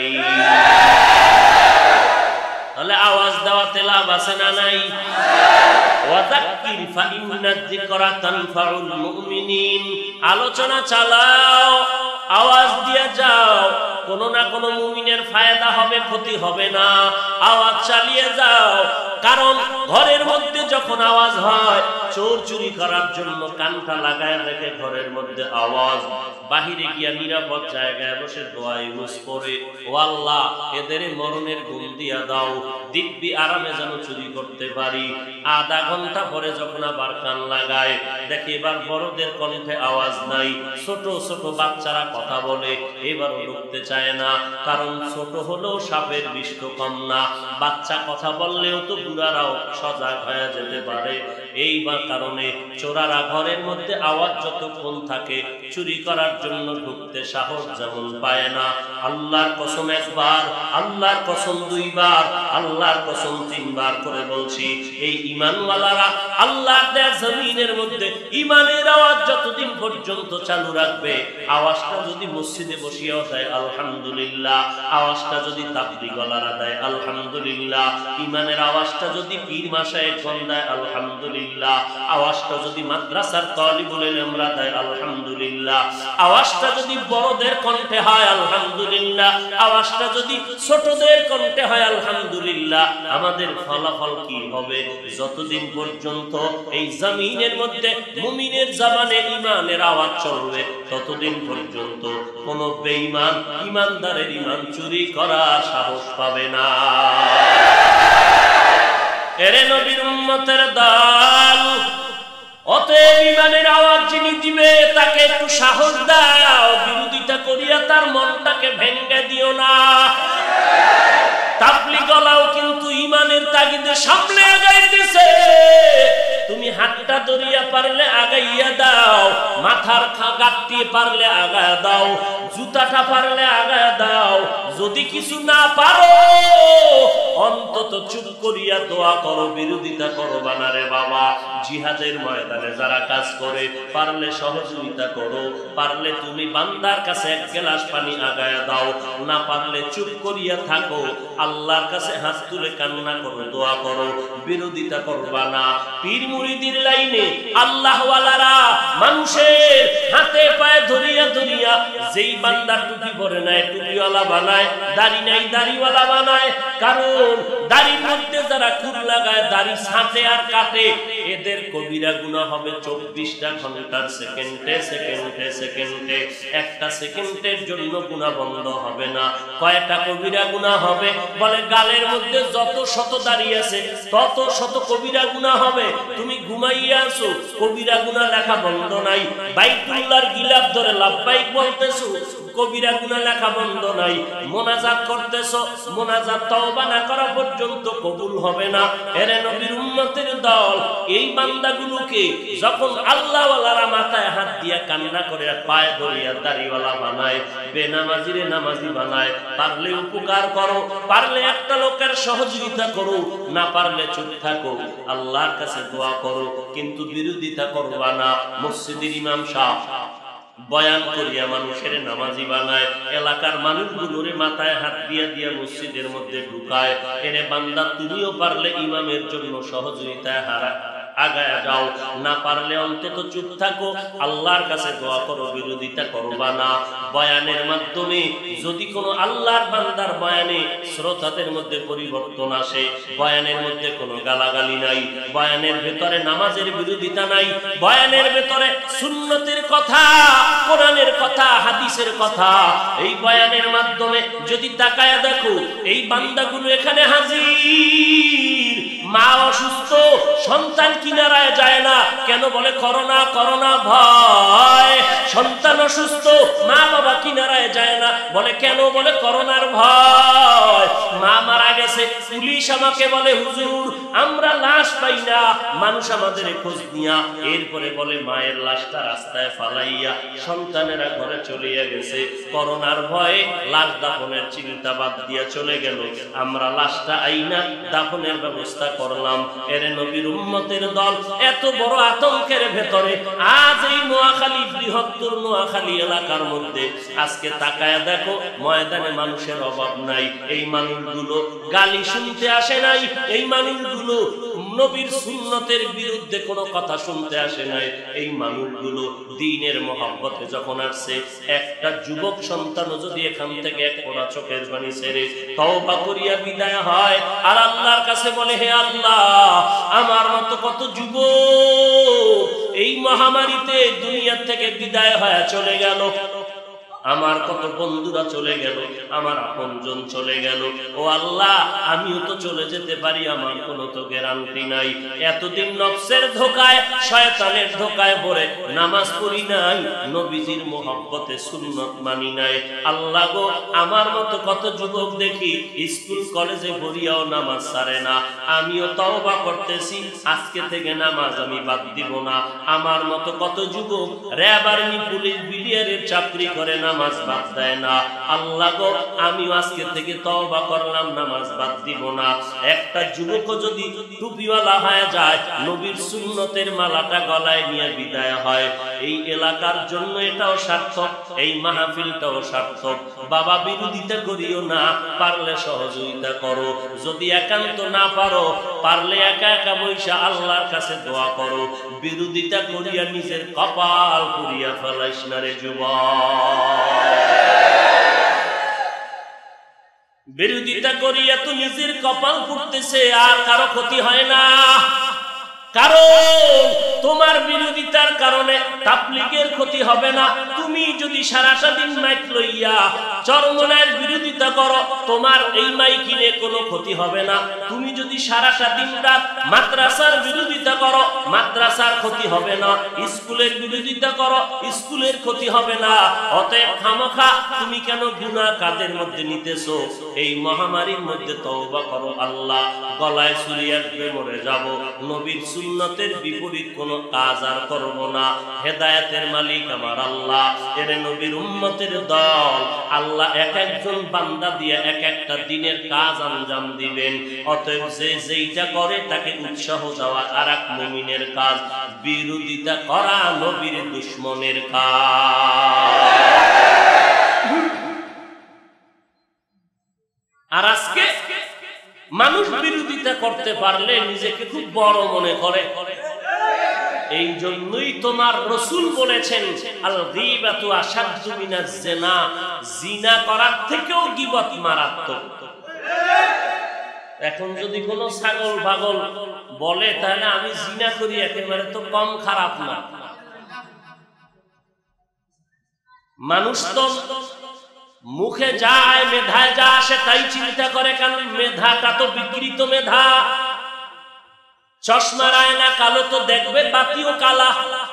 তাহলে আওয়াজ দেওয়াতে লাভ আছে না নাই? ওয়াযাক্কির ফাইন্নায যিকরা তানফাউল মুমিনিন। আলোচনা চালাও, আওয়াজ দিয়ে যাও, কোন না কোন মুমিনের ফায়দা হবে, ক্ষতি হবে না। আওয়াজ চালিয়ে যাও, কারণ ঘরের মধ্যে যখন আওয়াজ হয়, চোর চুরি করার জন্য কানটা লাগায় দেখে ঘরের মধ্যে আওয়াজ, বাহিরে গিয়া নিরাপদ জায়গায় বসে দোয়া ইউজ করে, ও আল্লাহ এদের মরণের ঘুম দিয়া দাও, দিব্যি আরামে যেন চুরি করতে পারি। আধা ঘন্টা পরে যখন আবার কান লাগায়, দেখে এবার বড়দের কণ্ঠে আওয়াজ নাই, ছোট ছোট বাচ্চারা কথা বলে, এবারও ঢুকতে চায় না, কারণ ছোট হলেও সাপের বিষ কম না, বাচ্চা কথা বললেও তো বুড়ারাও সজাগ হয়ে যেতে পারে। এইবার কারণে চোরারা ঘরের মধ্যে আওয়াজ যতক্ষণ থাকে, চুরি করার জন্য ঢুকতে সাহস যেমন পায় না। আল্লাহর কসম একবার, আল্লাহর কসম দুইবার, আল্লাহর কসম তিনবার করে বলছি, এই ঈমানওয়ালারা আল্লাহর দেয়া জমিনের মধ্যে ঈমানের আওয়াজ যতদিন পর্যন্ত চালু রাখবে, আওয়াজটা যদি মসজিদে বসিয়াও দেয় আলহামদুলিল্লাহ, আওয়াজটা যদি তাবলীগওয়ালারা দেয় আলহামদুলিল্লাহ, ঈমানের আওয়াজটা যদি পীর মাশায়েখগণ দেয় আলহামদুলিল্লাহ, আওয়াজটা যদি মাদ্রাসার তালিবুল ইলমরা দেয় আলহামদুলিল্লাহ, আওয়াজটা যদি বড়দের কণ্ঠে হয় আলহামদুলিল্লাহ, আওয়াজটা যদি ছোটদের কণ্ঠে হয় আলহামদুলিল্লাহ, আমাদের ফলাফল কি হবে? যতদিন পর্যন্ত এই জমিনের মধ্যে মুমিনের জবানে ঈমানের আওয়াজ চলবে, ততদিন পর্যন্ত কোন বেঈমান ঈমানদারের ঈমান চুরি করার সাহস পাবে না। এরে নবীর উম্মতের দল, অতএব ঈমানের আওয়াজ যিনি দিবে তাকে একটু সাহস দাও, বিরোধিতা করিয়া তার মনটাকে ভেঙে দিও না। তাবলীগওয়ালাও কিন্তু ঈমানের তাগিদে সামনে আগাইতেছে, তুমি হাতটা ধরিয়া পারলে আগাইয়া দাও, মাথার গাঁটটি পারলে আগায় দাও, জুতাটা পারলে আগায় দাও, যদি কিছু না পারো অন্তত চুপ করিয়া দোয়া করো, বিরোধিতা করো না রে বাবা। জিহাদের ময়দানে যারা কাজ করে, পারলে সহযোগিতা করো, পারলে তুমি বান্দার কাছে এক গ্লাস পানি আগায় দাও, না পারলে চুপ করিয়া থাকো, আল্লাহর কাছে হাত তুলে কান্না করো, দোয়া করো, বিরোধিতা করবা না। পীর মুরিদির লাইনে আল্লাহওয়ালারা মানুষের হাতে পায়ে ধরিয়া ধরিয়া যেই বান্দা টুপি পরে নাই টুপিওয়ালা বানায়, দাড়ি নাই দাড়িওয়ালা বানায়, কারণ দাড়ির মধ্যে যারা খুর লাগায়, দাড়ি ছাঁটে আর কাটে, এদের কবিরা গুনাহ হবে 24টা ঘন্টার সেকেন্ডে সেকেন্ডে সেকেন্ডে, একটা সেকেন্ডের জন্য গুনাহ বন্ধ হবে না। কয়টা কবিরা গুনাহ হবে? বলে গালের মধ্যে যত শত দাড়ি আছে তত শত কবিরা গুনাহ হবে। তুমি ঘুমাইয়া আছো, কবিরা গুনাহ লেখা বন্ধ নাই। বাইতুল্লাহর গিলাফ ধরে লাব্বাইক বলতেছো, কবিরা গুনাহ লেখা বন্ধ নাই। মোনাজাত করতেছো, মোনাজাত তওবা না করা পর্যন্ত কবুল হবে না। এরে নবীর উম্মতের দল, এই বান্দাগুলোকে যখন আল্লাহওয়ালারা মাথায় হাত দিয়া কান্না করে পায়ে ধরিয়া দাড়িওয়ালা বানায়, বেনামাজিরে নামাজি বানায়, পারলে উপকার করো, পারলে একটা লোকের সহযোগিতা করো, না পারলে চুপ থাকো, আল্লাহর কাছে দোয়া করো, কিন্তু বিরোধিতা করবা না। মসজিদের ইমাম সাহেব বয়ান করিয়া মানুষের নামাজি বানায়, এলাকার মানুষগুলোরে মাথায় হাত দিয়া দিয়া মসজিদের মধ্যে ঢুকায়। এরে বান্দা, তুমিও পারলে ইমামের জন্য সহযোগিতায় আগায়া যাও, না পারলে অন্তত চুপ থাকো, আল্লাহর কাছে দোয়া করো, বিরোধিতা করবা না। বয়ানের মাধ্যমে যদি কোনো আল্লাহর বান্দার বয়ানে শ্রোতাদের মধ্যে পরিবর্তন আসে, বয়ানের মধ্যে কোনো গালাগালি নাই, বয়ানের ভেতরে নামাজের বিরোধিতা নাই, বয়ানের ভেতরে সুন্নতের কথা, কোরআনের কথা, হাদিসের কথা, এই বয়ানের মাধ্যমে যদি তাকায়া দেখো, এই বান্দাগুলো এখানে হাজির। মা অসুস্থ, সন্তান কিনারায় যায় না, কেন? বলে করোনা, করোনা ভয়। সন্তান অসুস্থ, মা বাবা কিনারায় যায় না, বলে কেন? বলে করোনার ভয়। মা মারা গেছে, পুলিশ আমাকে বলে হুজুর আমরা লাশ পাই না, মানুষ আমাদের খোঁজ নিয়া, এরপরে বলে মায়ের লাশটা রাস্তায় ফালাইয়া সন্তানেরা ঘরে চলিয়া গেছে। করোনার ভয়ে লাশ দাফনের চিন্তা বাদ দিয়া চলে গেল, আমরা লাশটা আইনা দাফনের ব্যবস্থা করলাম। এর নবীর উম্মতের দল এত বড় আতঙ্কের ভেতরে আজ এই নোয়াখালী, বৃহত্তর নোয়াখালী এলাকার মধ্যে আজকে তাকায়া দেখো, ময়দানে মানুষের অভাব নাই। এই মানুষগুলো গালি শুনতে আসে নাই, এই মানুষগুলো নবীর সুন্নতের বিরুদ্ধে কোনো কথা শুনতে আসে নাই, এই মানুষগুলো দ্বীনের মহব্বতে যখন আসছে, একটা যুবক সন্তানও যদি এখান থেকে এক ফোঁটা চোখের পানি ছেড়ে তওবা করিয়া বিদায় হয় আর আল্লাহর কাছে বলে, হে আল্লাহ আমার মতো কত যুবক এই মহামারীতে দুনিয়া থেকে বিদায় হয়ে চলে গেল, আমার কত বন্ধুরা চলে গেল, আমার আপনজন চলে গেল, ও আল্লাহ আমিও তো চলে যেতে পারি, আমার কোনো তো গ্যারান্টি নাই। এতদিন নফসের ধোকায়, শয়তানের ধোকায় পড়ে নামাজ পড়ি নাই, নবীজির মোহব্বতে সুন্নত মানি নাই। আল্লাহ গো, আমার মতো কত যুবক দেখি স্কুল কলেজে পড়িয়াও নামাজ ছাড়ে না, আমিও তওবা করতেছি, আজকে থেকে নামাজ আমি বাদ দিব না। আমার মতো কত যুবক র্যাব, আর্মি, পুলিশ, বিডিআরের চাকরি করে নামাজ বাদ দেয় না। আল্লাহ গো, আমিও আজকে থেকে তওবা করলাম, নামাজ বাদ দিব না। একটা যুবক যদি টুপিওয়ালা হয়ে যায়, নবীর সুন্নতের মালাটা গলায় নিয়ে বিদায় হয়, এই এলাকার জন্য এটাও সার্থক, এই মাহফিলটাও সার্থক। বাবা বিরোধিতা করিও না, পারলে সহযোগিতা করো, যদি একান্ত না পারো, পারলে একা একা বৈশা আল্লাহর কাছে দোয়া করো। বিরোধিতা করিয়া নিজের কপাল পুড়িয়া ফেলাইস না রে যুবক। বিরোধিতা করিয়া তো নিজের কপাল পুড়তেছে, আর কারো ক্ষতি হয় না। কারণ তোমার বিরোধিতার কারণে তাবলীগের ক্ষতি হবে না। তুমি যদি সারাটা দিন মাইক লইয়া চরমনায়ের বিরোধিতা করো, তোমার এই মাইকিনে কোনো ক্ষতি হবে না। তুমি যদি সারাটা দিন রাত মাদ্রাসার বিরোধিতা করো, মাদ্রাসার ক্ষতি হবে না। স্কুলের বিরোধিতা করো, স্কুলের ক্ষতি হবে না। অতএব খামোখা তুমি কেন গুনাহ কাদের মধ্যে নিতেছো? এই মহামারীর মধ্যে তওবা করো। আল্লাহ গলায় ছুরি আসবে, মরে যাব, নবীর সুন্নতের বিপরীত কোনো কাজ আর করব না। হেদায়েতের মালিক আমার আল্লাহ, এর নবীর উম্মতের দল আল্লাহ এক একজন বান্দা দিয়ে এক একটা দিনের কাজ আঞ্জাম দিবেন। অতএব যে যেইটা করে তাকে উৎসাহ দেওয়া আর এক মুমিনের কাজ, বিরোধিতা করা নবীর দুশমনের কাজ। আর আজকে মানুষ বিরোধিতা করতে পারলে নিজেকে খুব বড় মনে করে। এই জন্যই তোমার রাসূল বলেছেন, আল গীবাতু আশাদ্দু মিনাজ জিনা, জিনা করার থেকেও গীবত মারাত্মক। এখন যদি কোনো ছাগল পাগল বলে তাহলে আমি জিনা করি, একেবারে তো কম খারাপ না। মানুষ তো মুখে যায়, মেধায় যা আসে তাই চিন্তা করে, কারণ মেধাটা তো বিকৃত মেধা। চশমার আয়না কালো তো দেখবে বাতিও কালা।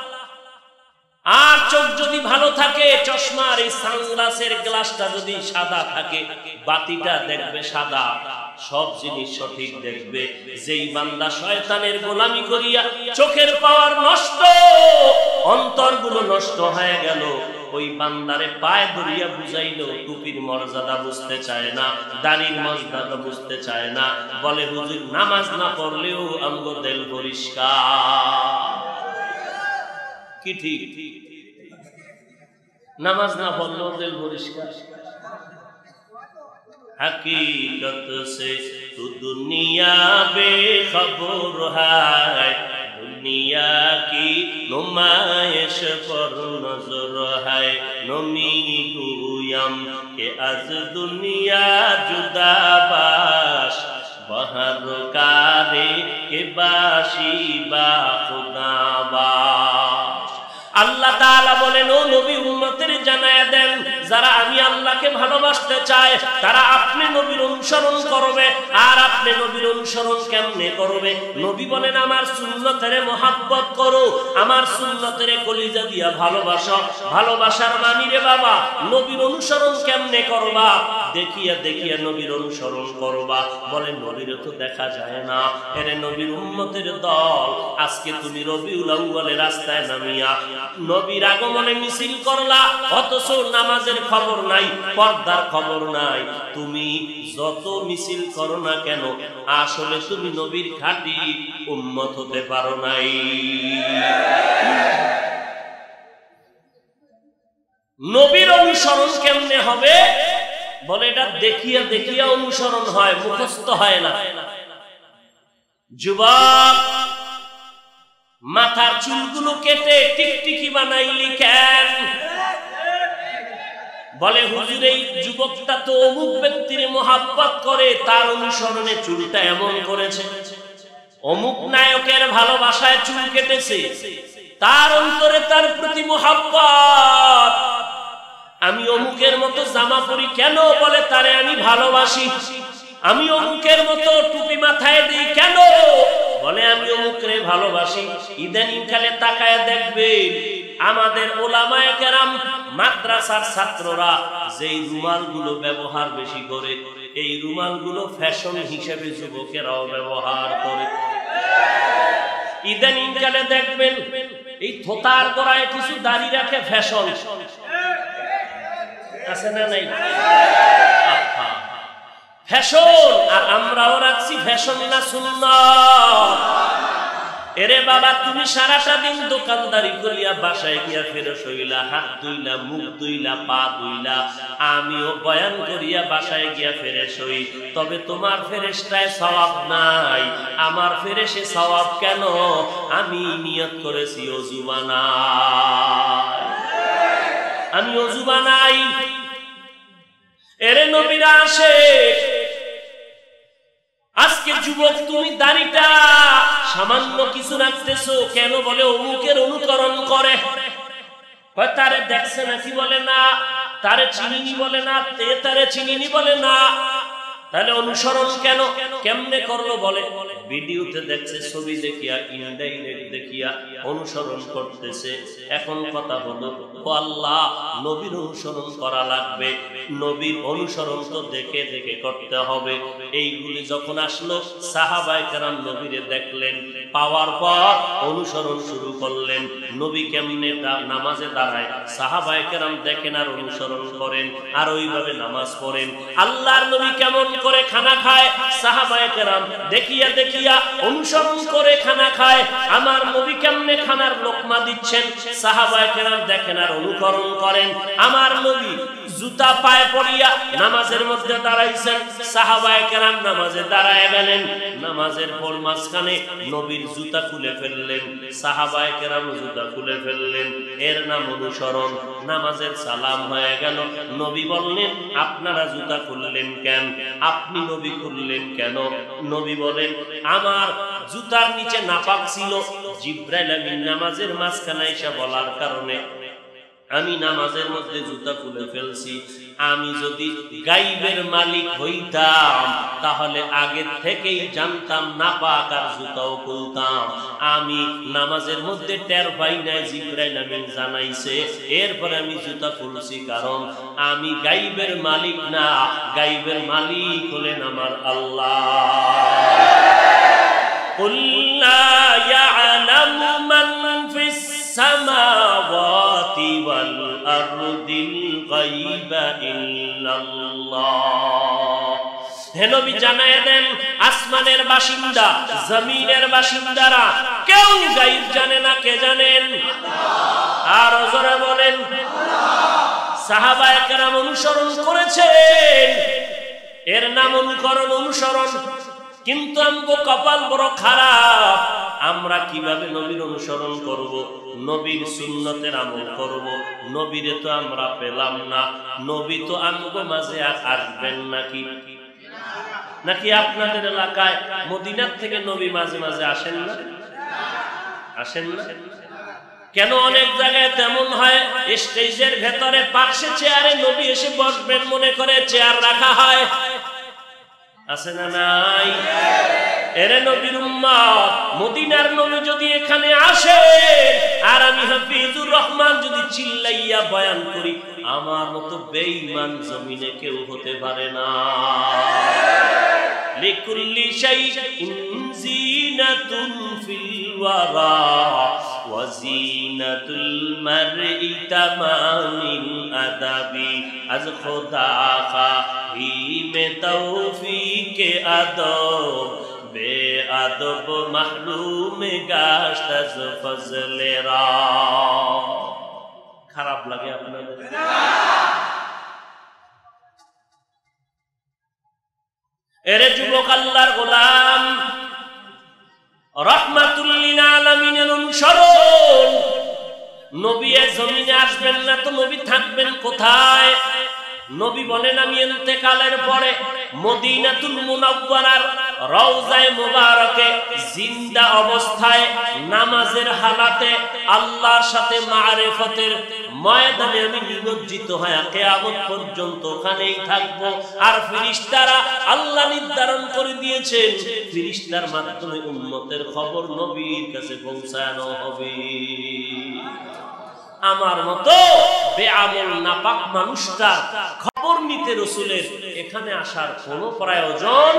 আর চোখ যদি ভালো থাকে, চশমার এই সানগ্লাসের গ্লাসটা যদি সাদা থাকে, বাতিটা দেখবে সাদা। সব জিনিস সঠিক দেখবে। যেই বান্দা শয়তানের গোলামি করিয়া চোখের পাওয়ার নষ্ট, অন্তরগুলো নষ্ট হয়ে গেল, ওই বান্দারে পায়ে ধরিয়া বুঝাইলো, টুপির মর্যাদা বুঝতে চায় না, দাড়ির মর্যাদা বুঝতে চায় না, বলে হুজুর নামাজ না পড়লেও আমগো দিল পরিষ্কার। কি ঠিক? নামাজ না পড়লেও দিল পরিষ্কার। हकीकत से तो दुनिया बेखबर है, दुनिया की नुमाइश पर नजर है। नमी गुयम के आज दुनिया जुदा बाश, बहर कारे के बाशी बा खुदा बाश। আল্লাহ তাআলা বলেন, ও নবী উম্মতের জানায়া দেন, যারা আমি আল্লাহকে ভালোবাসতে চায় তারা আপনি নবীর অনুসরণ করবে। আর আপনি নবীর অনুসরণ কেমনে করবে? নবী বলেন, আমার সুন্নতের মহব্বত করো, আমার সুন্নতের কলিজা দিয়া ভালোবাসো। ভালোবাসার মানি রে বাবা, নবীর অনুসরণ কেমনে করবা? দেখিয়া দেখিয়া নবীর অনুসরণ করবা। বলে নবীর তো দেখা যায় না। এরে নবীর উম্মতের দল, আজকে তুমি রবিউল আউয়ালের রাস্তায় নামিয়া নবীর আগমনে মিছিল করলা, অথচ নামাজের খবর নাই, পর্দার খবর নাই। তুমি যত মিছিল করো না কেন, আসলে তুমি নবীর খাঁটি উম্মত হতে পারো নাই। নবীর অনুসরণ কেমনে হবে? বলে এটা দেখিয়া দেখিয়া অনুসরণ হয়, মুখস্থ হয় না। যুবক, মাথার চুলগুলো কেটে টিকটিকি বানাইলি কেন? বলে হুজুর, এই যুবকটা তো অমুক ব্যক্তির মহব্বত করে, তার অনুসরণে চুলটা এমন করেছে। অমুক নায়কের ভালোবাসায় চুল কেটেছে, তার অন্তরে তার প্রতি মহব্বত। আমি অমুকের মতো জামা পরি কেন? বলে তারে আমি ভালোবাসি। আমি অমুকের মতো টুপি মাথায় দিই কেন? বলে আমি অমুকরে ভালোবাসি। ইদানিং কালে তাকায় দেখবেন আমাদের ওলামায়ে কেরাম, মাদ্রাসার ছাত্ররা যেই রুমালগুলো ব্যবহার বেশি করে, এই রুমালগুলো ফ্যাশন হিসেবে যুবকেরাও ব্যবহার করে। ইদানিং কালে দেখবেন এই থোতার গোড়ায় কিছু দাড়ি রাখে, ফ্যাশন আছে না নাই? ফ্যাশন। আর আমরাও রাখছি ফ্যাশন না সুন্নাত। এরে বাবা, তুমি সারাটা দিন দোকানদারি করিয়া বাসায় গিয়া ফেরত হইলা, হাত ধুইলা, মুখ ধুইলা, পা ধুইলা, আমিও বয়ান করিয়া বাসায় গিয়া ফেরেশ হই, তবে তোমার ফেরেশটায় সওয়াব নাই। আমার ফেরেশে সওয়াব কেন? আমি নিয়ত করেছি ওযু বানাই, আমি ওযু বানাই। এরে নবীরা আসে। আজকে যুবক, তুমি দাড়িটা সামান্য কিছু রাখতেছো কেন? বলে অমুকের অনুকরণ করে। তারে দেখছে নাকি? বলে না। তারে চিনিনি? বলে না। তারে চিনিনি? বলে না। তাহলে অনুসরণ কেন? কেমনে করলো? বলে ভিডিওতে দেখছে, ছবি দেখিয়া, ইনডাইরেক্ট দেখিয়া অনুসরণ করতেছে। এখন কথা হলো, ও আল্লাহ, নবীর অনুসরণ করা লাগবে। নবীর অনুসরণ তো দেখে দেখে করতে হবে। এইগুলি যখন আসলো, সাহাবায়ে কেরাম নবীরে দেখলেন, পাওয়ার পর অনুসরণ শুরু করলেন। নবী কেমনে নামাজে দাঁড়ায়, সাহাবায়ে কেরাম দেখেন আর অনুসরণ করেন, আর ওইভাবে নামাজ পড়েন। আল্লাহর নবী কেমন করে খানা খায়, সাহাবায়ে কেরাম দেখিয়া দেখিয়া অনুসরণ করে খানা খায়। আমার নবী কেমনে খানার লোকমা দিচ্ছেন, সাহাবায়ে কেরাম দেখেন আর অনুকরণ করেন। আমার নবী জুতা পায়ে পড়িয়া নামাজের মধ্যে দাঁড়াইছেন, সাহাবায়ে কেরাম নামাজে দাঁড়ায় গেলেন। নামাজের পর মাঝখানে নবীর জুতা খুলে ফেললেন, সাহাবায়ে কেরাম জুতা খুলে ফেললেন। এর নাম অনুসরণ। নামাজের সালাম হয়ে গেল। নবী বললেন, আপনারা জুতা খুললেন কেন? আপনি নবী খুললেন কেন? নবী বলেন, আমার জুতার নিচে নাপাক ছিল। জিবরাইল আমিন নামাজের মাঝখানে এসে বলার কারণে আমি নামাজের মধ্যে জুতা খুলে ফেলছি। আমি যদি গাইবের মালিক হইতাম, তাহলে আগে থেকেই জানতাম নাপাক আর জুতাও খুলতাম। আমি নামাজের মধ্যে টের পাই নাই, জিবরাইল আমিন জানাইছে, এরপরে আমি জুতা খুলছি। কারণ আমি গাইবের মালিক না, গাইবের মালিক হলেন আমার আল্লাহ। কুল লা ইয়ালামু মান ফিস সামাওয়াতি ওয়াল আরদিল গায়বা ইল্লাল্লাহ। হে নবী জানায় দেন, আসমানের বাসিন্দা, জমিনের বাসিন্দারা কেউ গায়ব জানে না। কে জানেন? আর জোরে বলেন। সাহাবায়ে কেরাম অনুসরণ করেছেন, এর নাম অনুকরণ, অনুসরণ। কিন্তু আমগো কপাল বড় খারাপ, আমরা কিভাবে নবীর অনুসরণ করব, নবীর সুন্নতের আমল করব? নবীরে তো আমরা পেলাম না, নবী তো আমগো মাঝে আর আসবেন নাকি? নাকি আপনাদের এলাকায় মদিনার থেকে নবী মাঝে মাঝে আসেন না? আসেন না কেন? অনেক জায়গায় তেমন হয়, স্টেজের ভেতরে পাশে চেয়ারে নবী এসে বসবেন মনে করে চেয়ার রাখা হয়। আছে না নাই? এরে নবীর উম্মত, মদিনার নবী যদি এখানে আসে আর আমি হাফিজুর রহমান যদি চিল্লাইয়া বয়ান করি, আমার মতো বেঈমান জমিনে কেউ হতে পারে না। লিকুল্লি শাইইন জিনাতুন ফিল ওয়ারা ওয়া জিনাতুল মারই তামামিল আদাবি আজ খোদা খাহি মে তৌফিকে আদব বেআদব মাহরুম গাশত আজ ফজলে রা। খারাপ লাগে আপনাদের? এরে যুবক আল্লাহর গোলাম, রাহমাতুল লিল আলামিনের অনুসরণ। নবী এ জমিনে আসবেন না তো নবী থাকবেন কোথায়? নবী বলেন আমি ইন্তেকালের পরে মদিনাতুল মুনাওয়ারার রওজায়ে মুবারকে জিন্দা অবস্থায় নামাজের হালাতে আল্লাহর সাথে মারিফতের ময়দানে আমি নিমজ্জিত হয়ে কিয়ামত পর্যন্ত ওখানেই থাকবো। আর ফেরেশতারা আল্লাহ নির্ধারণ করে দিয়েছেন, ফেরেশতার মাধ্যমে উম্মতের খবর নবীর কাছে পৌঁছানো হবে। আমার মতো বেআমল নাপাক মানুষটার খবর নিতে রাসূলের এখানে আসার কোনো প্রয়োজন।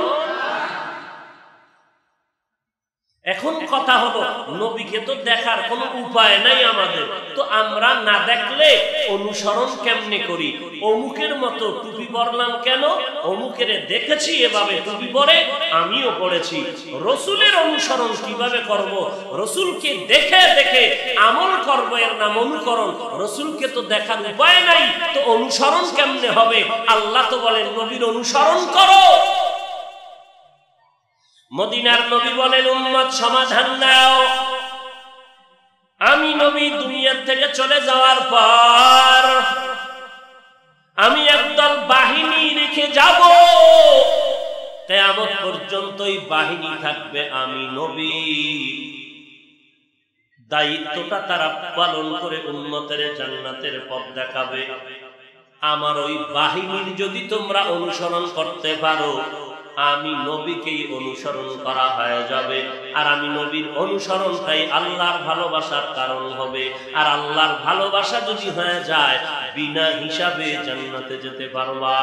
এখন কথা হলো, নবীকে তো দেখার কোনো উপায় নাই আমাদের, তো আমরা না দেখলে অনুসরণ কেমনে করি? অমুকের মতো টুপি পরলাম কেন? অমুকের দেখেছি এভাবে টুপি পরে, আমিও পড়েছি। রাসূলের অনুসরণ কিভাবে করব? রাসূলকে দেখে দেখে আমল করব, এর নাম অনুকরণ। রাসূলকে তো দেখার উপায় নাই, তো অনুসরণ কেমনে হবে? আল্লাহ তো বলেন নবীর অনুসরণ করো। মদিনার নবী বলেন উম্মত সমাধান নাও, আমি নবী দুনিয়া থেকে চলে যাওয়ার পর আমি একদল বাহিনী রেখে যাব, কিয়ামত পর্যন্ত এই বাহিনী থাকবে। আমি নবী দায়িত্বটা তারা পালন করে উম্মতের জান্নাতের পথ দেখাবে। আমার ওই বাহিনীর যদি তোমরা অনুসরণ করতে পারো, আমি নবীকেই অনুসরণ করা হয়ে যাবে। আর আমি নবীর অনুসরণটাই আল্লাহর ভালোবাসার কারণ হবে। আর আল্লাহর ভালোবাসা যদি হয়ে যায়, বিনা হিসাবে জান্নাতে যেতে পারবা।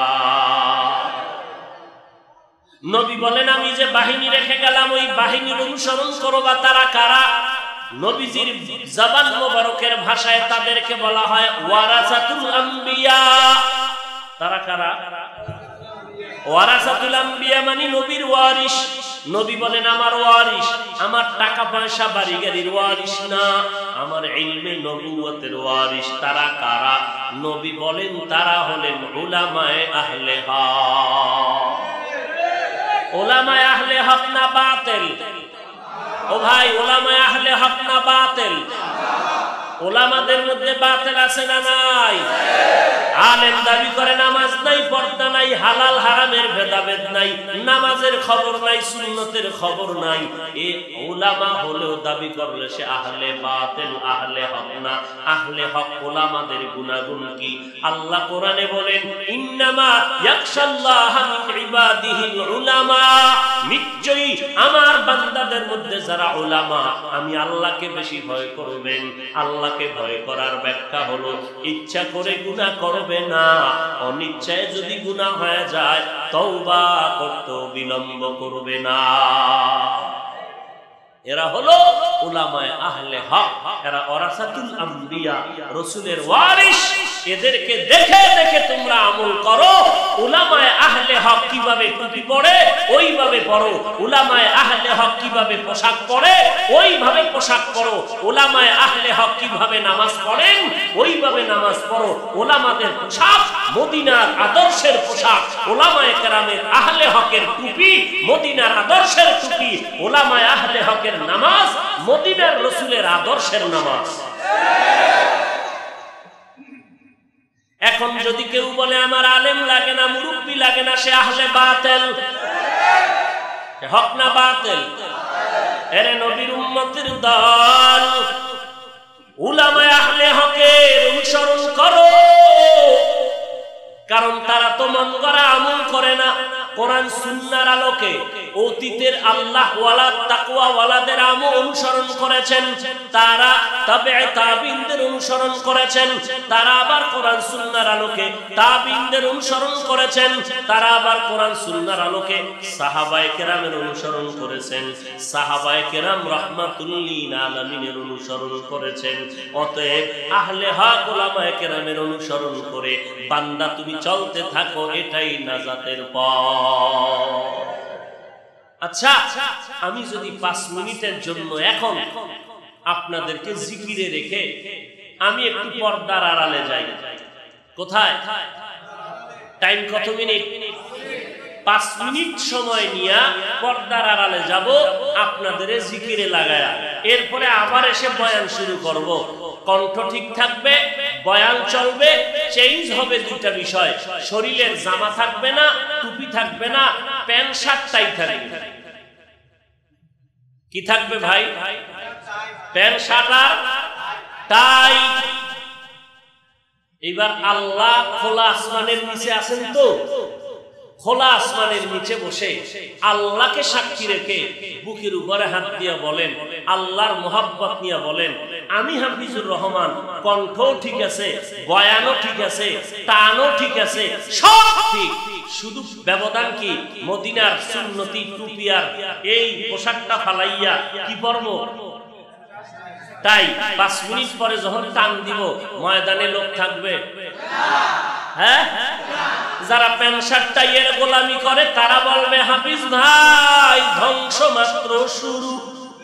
নবী বলেন আমি যে বাহিনী রেখে গেলাম, ওই বাহিনীর অনুসরণ করবা। তারা কারা? নবীজির জবান মোবারকের ভাষায় তাদেরকে বলা হয় ওয়ারাসাতুল আম্বিয়া। তারা কারা? ওয়ারাসাতুল আম্বিয়া মানে নবীর ওয়ারিস। নবী বলেন আমার ওয়ারিস, আমার টাকা পয়সা বাড়ি গাড়ির ওয়ারিস না, আমার ইলমে নবুয়তের ওয়ারিস। তারা কারা? নবী বলেন তারা হলেন উলামায়ে আহলে হক। উলামায়ে আহলে হক না বাতিল? ও ভাই, উলামায়ে আহলে হক না বাতিল? উলামাদের মধ্যে বাতিল আছে না নাই? আলেম দাবি করে নামাজ নাই, পর্দা নাই, হালাল হারামের ভেদাভেদ নাই, নামাজের খবর নাই, সুন্নতের খবর নাই। এ উলামা হলেও দাবি করলে সে আহলে বাতিল, আহলে হক না। আহলে হক উলামাদের গুনাহগুণ কি? আল্লাহ কোরআনে বলেন ইন্নামা ইয়াখশাল্লাহা মিন ইবাদিহিল উলামা। নিশ্চয়ই আমার বান্দাদের মধ্যে যারা উলামা, আমি আল্লাহকে বেশি ভয় করবেন। আল্লাহকে ভয় করার ব্যাখ্যা হলো ইচ্ছা করে গুনাহ করবে না, অনিচ্ছায় যদি গুনাহ হয়ে যায় তওবা করতে বিলম্ব করবে না। এরা হলো উলামায়ে আহলে হক, এরা ওরাসাতুল আম্বিয়া, রাসূলের ওয়ারিস। এদেরকে দেখে দেখে তোমরা আমল করো। উলামায়ে আহলে হক কিভাবে টুপি পরে ওইভাবে পরো, উলামায়ে আহলে হক কিভাবে পোশাক পরে ওইভাবে পোশাক পরো, উলামায়ে আহলে হক কিভাবে নামাজ পড়েন ওইভাবে নামাজ পড়ো। উলামাদের পোশাক মদিনার আদর্শের পোশাক, উলামায়ে কেরামের আহলে হকের টুপি মদিনার আদর্শের টুপি, উলামায়ে আহলে হকের নামাজ মদিনার রাসূলের আদর্শের নামাজ। এখন যদি কেউ বলে আমার আলেম লাগে না, মুরব্বি লাগে না, সে আহলে বাতিল। হক না বাতিল? এরে নবীর উম্মতের দল, উলামায়ে আহলে হকের অনুসরণ করো, কারণ তারা তো মন গড়া আমল করে না। কোরআন সুন্নাহর আলোকে অতীতের আল্লাহ ওয়ালা তাকওয়া ওয়ালাদের আমল অনুসরণ করেছেন, তারা তাবেঈ তাবিঈনদের অনুসরণ করেছেন, তারা আবার কোরআন সুন্নাহর আলোকে তাবিঈনদের অনুসরণ করেছেন, তারা আবার কোরআন সুন্নাহর আলোকে সাহাবায়ে কেরামের অনুসরণ করেছেন, সাহাবায়ে কেরাম রাহমাতুল লিল আলামিনের অনুসরণ করেছেন। অতএব আহলে হক উলামায়ে কেরামের অনুসরণ করে বান্দা তুমি চলতে থাকো, এটাই নাজাতের পথ। আচ্ছা, আমি যদি 5 মিনিটের জন্য এখন আপনাদেরকে জিকিরে রেখে আমি একটু পর্দার আড়ালে যাই, কোথায়? টাইম কত মিনিট? 5 মিনিট সময় নিয়ে পর্দার আড়ালে যাব, আপনাদের জিকিরে লাগায়া, এরপরে আবার এসে বয়ান শুরু করব। কণ্ঠ ঠিক থাকবে, বয়ান চলবে, চেঞ্জ হবে দুইটা বিষয়, শরীরের জামা থাকবে না, টুপি থাকবে না, প্যান্ট শার্ট টাই থাকবে। কি থাকবে ভাই? প্যান্ট শার্ট আর টাই। এবার আল্লাহ খোলা আসমানের নিচে আছেন তো, খোলা আসমানের নিচে বসে আল্লাহকে সাক্ষী রেখে বুকের উপরে হাত দিয়ে বলেন, আল্লাহর মোহাব্বত নিয়ে বলেন, আমি হাফিজুর রহমান, কণ্ঠও ঠিক আছে, বয়ানও ঠিক আছে, টানও ঠিক আছে, সব ঠিক, শুধু ব্যবধান কি মদিনার সুন্নতি টুপি আর এই পোশাকটা ফালাইয়া কি পরবো? তাই 5 মিনিট পরে যখন টান দিব ময়দানে লোক থাকবে? হ্যাঁ, যারা প্যান্ট শার্টটা এর গোলামি করে তারা বলবে হাফিজ ভাই ধ্বংস মাত্র শুরু।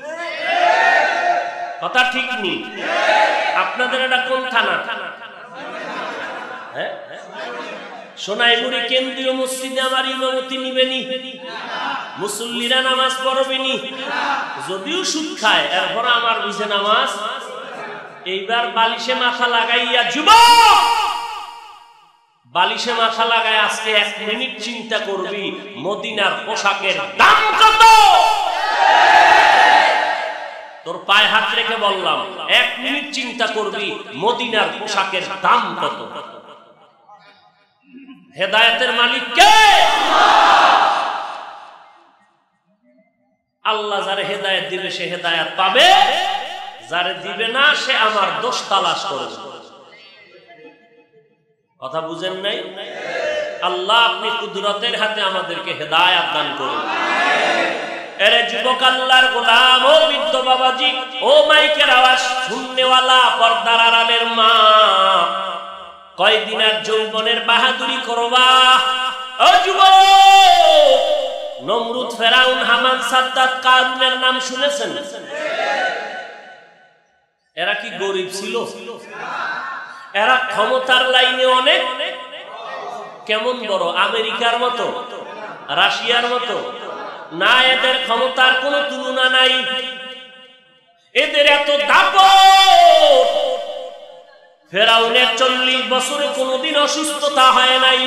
কথা ঠিক নেই? আপনাদের এটা কোন থানা? হ্যাঁ, সোনাইমুড়ি কেন্দ্রীয় মসজিদে আমার ইমামতি নিবেনি, মুসল্লিরা নামাজ পড়বেনি, যদিও সুদ খায় এরপর আমার বুঝে নামাজ। এইবার বালিশে মাথা লাগাইয়া, যুবক বালিশে মাথা লাগায় আজকে 1 মিনিট চিন্তা করবি মদিনার পোশাকের দাম কত। তোর পায়ে হাত রেখে বললাম 1 মিনিট চিন্তা করবি মদিনার পোশাকের দাম কত। হেদায়েতের মালিক কে? আল্লাহ যারে হেদায়েত দিবে সে হেদায়েত পাবে, যারে দিবে না সে আমার দোষ তালাশ করবে। কথা বুঝেন নাই? আল্লাহ আপনি কুদরতের হাতে আমাদেরকে হেদায়েত দান করুন। এরে যুবক আল্লাহর গোলাম, ও বৃদ্ধ বাবাজি, ও মাইকের আওয়াজ শুননেওয়ালা, পর্দার আড়ালের মা, কয়দিন আর যৌবনের বাহাদুরি করবা? ও যুবক, নমরুদ, ফেরাউন, হামান, সাদ্দাত, কারুনের নাম শুনেছেন? এরা কি গরিব ছিল? এরা ক্ষমতার লাইনে অনেক কেমন বড়, আমেরিকার মতো, রাশিয়ার মতো না। এদের ক্ষমতার কোনো তুলনা নাই, এদের এত দাপট। ফেরাউনের 40 বছরে কোনোদিন অসুস্থতা হয় নাই।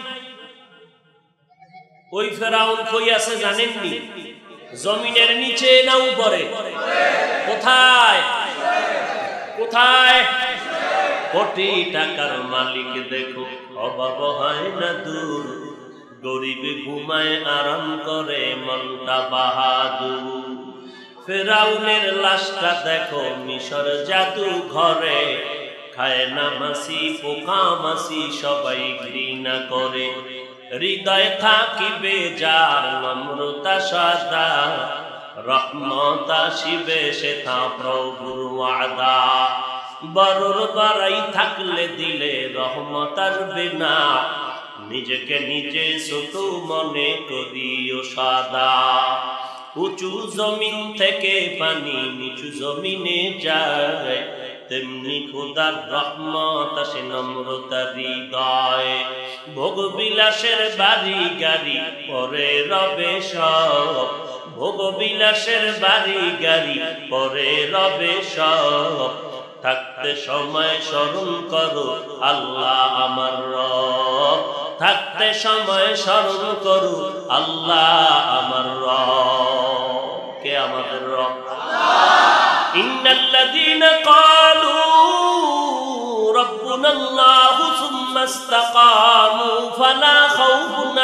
ওই ফেরাউন কই আছে জানেননি? জমিনের নিচে না উপরে? কোথায়? কোথায়? কোটি টাকার মালিক দেখো অভাব হয় না দূর, গরিব ঘুমায় আরাম করে মনটা বাহাদুর। ফেরাউনের লাশটা দেখো মিশর জাদু ঘরে, খায় না মাসি পোকা মাসি সবাই ঘৃণা করে। হৃদয় থাকিবে যার নম্রতা সাদা, রহমত আসিবে সেথা প্রভুর ওয়াদা। বড়র বাড়াই থাকলে দিলে রহমত আসবে না, নিজেকে নিজে ছোট মনে করিও সাদা। উঁচু জমিন থেকে পানি নিচু জমিনে যায়, তেমনি খোদার রহমত আসে নম্রতার হৃদয়ে। ভোগ বিলাসের বাড়ি গাড়ি পরে রবে সব, ভোগ বিলাসের বাড়ি গাড়ি পরে রবে সব। থাকতে সময় স্মরণ করো আল্লাহ আমার রব, থাকতে সময় স্মরণ করো আল্লাহ আমার রব। কে আমাদের রব? ইন্নাল্লাযীনা ক্বালু রাব্বুনাল্লাহু সুম্মা ইসতাকামু ফালা খাউফুন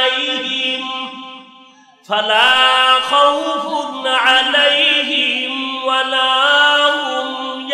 আলাইহিম ওয়ালা হুম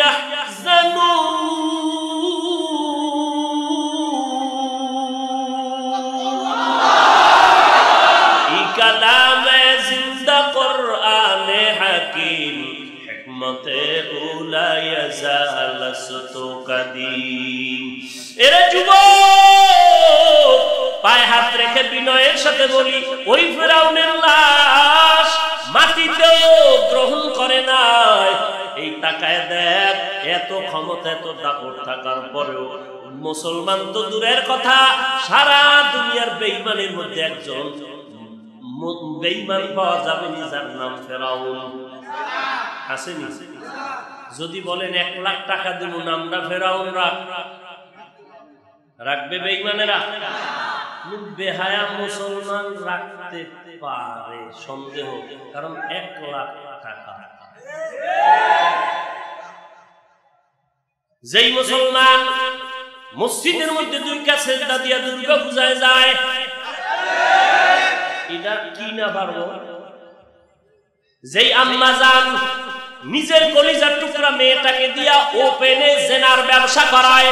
ইয়াহজানুন। এই কালামে জিন্দা কোরআনে হাকিম, হিকমতে উলা ইয়াজালাসতু কাদিম। এরে যুবক, পায়ে হাত রেখে বিনয়ের সাথে বলি, ওই ফেরাউনের লাশ মাটিতেও গ্রহণ করে নাই। এই তাকায় দেখ, এত ক্ষমতা এত দাপট থাকার পরেও মুসলমান তো দূরের কথা, সারা দুনিয়ার বেঈমানের মধ্যে একজন বেঈমান পাওয়া যাবে না যার নাম ফেরাউন। আসেনি? যদি বলেন 1 লাখ টাকা দেব নামটা ফেরাউন রাখবে বেঈমানেরা? বেহায়া মুসলমান রাখতে পারে সন্দেহ, কারণ 1 লাখ টাকা। যেই মুসলমান মসজিদের মধ্যে 2 কাজ সেজদা দিয়া দুর্গা পূজায় যায়, এটা কি না পারবো? যেই আম্মা জান নিজের কলিজার টুকরা মেয়েটাকে দিয়া ওপেনে জেনার ব্যবসা করায়,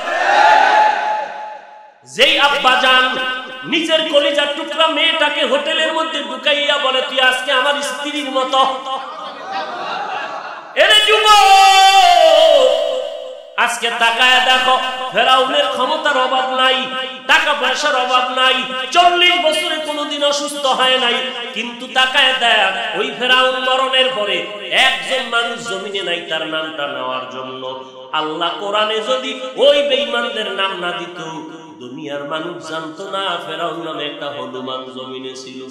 যেই আব্বা জান নিজের কলিজার টুকরা মেয়েটাকে হোটেলের মধ্যে ঢুকাইয়া বলে তুই আজকে আমার স্ত্রীর মতো। এরে যুবক, আজকে তাকায় দেখো, ফেরাউনের ক্ষমতার অভাব নাই, টাকা পয়সার অভাব নাই, 40 বছরে কোনোদিন অসুস্থ হয় নাই, কিন্তু তাকায় দেখ ওই ফেরাউন মরণের পরে একজন মানুষ জমিনে নাই তার নামটা নেওয়ার জন্য। আল্লাহ কোরআনে যদি ওই বেঈমানদের নাম না দিত, দুনিয়ার মানুষ জানতো না ফেরাউন নামে একটা হনুমান জমিনে ছিল।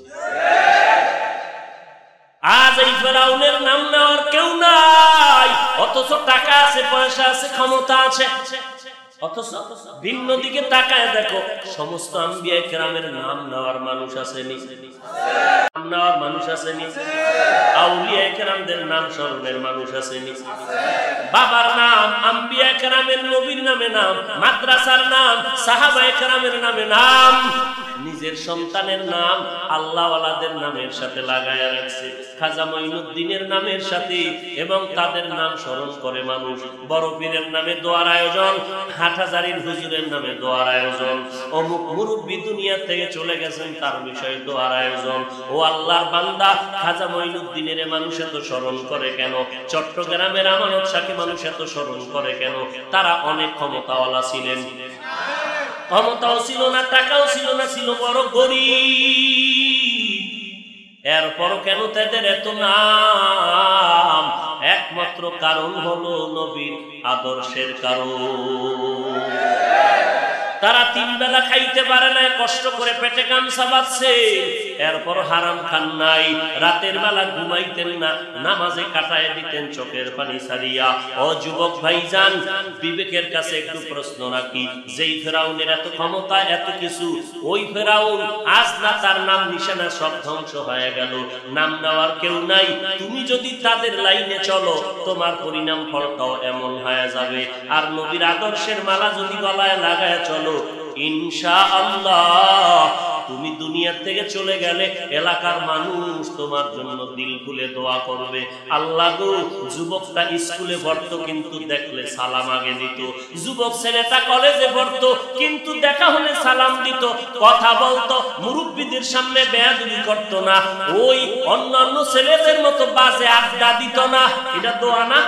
আজ এই ফেরাউনের নাম নেওয়ার কেউ নাই, অথচ টাকা আছে, পয়সা আছে, ক্ষমতা আছে। অথচ ভিন্ন দিকে তাকায় দেখো, সমস্ত আম্বিয়া কেরামের নাম নেওয়ার মানুষ আসেনি, নাম নেওয়ার মানুষ আসেনি, আউলিয়া কেরামদের নাম স্মরণের মানুষ আসেনি। বাবার নাম, আম্বিয়া কেরামের নবীর নামে নাম, মাদ্রাসার নাম, সাহাবা কেরামের নামে নাম, নিজের সন্তানের নাম আল্লাহওয়ালাদের নামের সাথে লাগায়া রাখছে, খাজা মঈনুদ্দিনের নামের সাথে, এবং তাদের নাম স্মরণ করে মানুষ। বড় পীরের নামে দোয়ার আয়োজন, হাটহাজারীর হুজুরের নামে দোয়ার আয়োজন, অমুক মুরব্বী দুনিয়া থেকে চলে গেছেন তার বিষয়ে দোয়ার আয়োজন। ও আল্লাহর বান্দা, খাজা মঈনুদ্দিনের মানুষ এত স্মরণ করে কেন? চট্টগ্রামের আমানত শাহকে মানুষ এত স্মরণ করে কেন? তারা অনেক ক্ষমতাওয়ালা ছিলেন, ক্ষমতাও ছিল না, টাকাও ছিল না, ছিল বড় গরীব। এরপরও কেন তাদের এত নাম? একমাত্র কারণ হলো নবীর আদর্শের কারণ। তারা 3 বেলা খাইতে পারে না, কষ্ট করে পেটে গামছা বাঁধছে, এরপর হারাম খান নাই, রাতের বেলা ঘুমাইতেন না, নামাজে কাটায় দিতেন চোখের পানি ছাড়িয়া। ও যুবক ভাইজান, বিবেকের কাছে একটু প্রশ্ন রাখি, যেই ফেরাউনের এত ক্ষমতা, এত কিছু, ওই ফেরাউন আজ না তার নাম নিশানা সব ধ্বংস হয়ে গেল, নাম নেওয়ার কেউ নাই। তুমি যদি তাদের লাইনে চলো, তোমার পরিণাম ফলটাও এমন হয়ে যাবে। আর নবীর আদর্শের মালা যদি গলায় লাগায় চলো, ইনশাআল্লাহ তুমি দুনিয়া থেকে চলে গেলে এলাকার মানুষ তোমার জন্য দিল খুলে দোয়া করবে। আল্লাহ গো, যুবকটা স্কুলে পড়তো কিন্তু দেখলে সালাম আগে দিত, যুবক ছেলেটা কলেজে পড়তো কিন্তু দেখা হলে সালাম দিত, কথা বলতো, মুরব্বিদের সামনে বেয়াদবি করতো না, ওই অন্যান্য ছেলেদের মতো বাজে আড্ডা দিত না। এটা দোয়া না?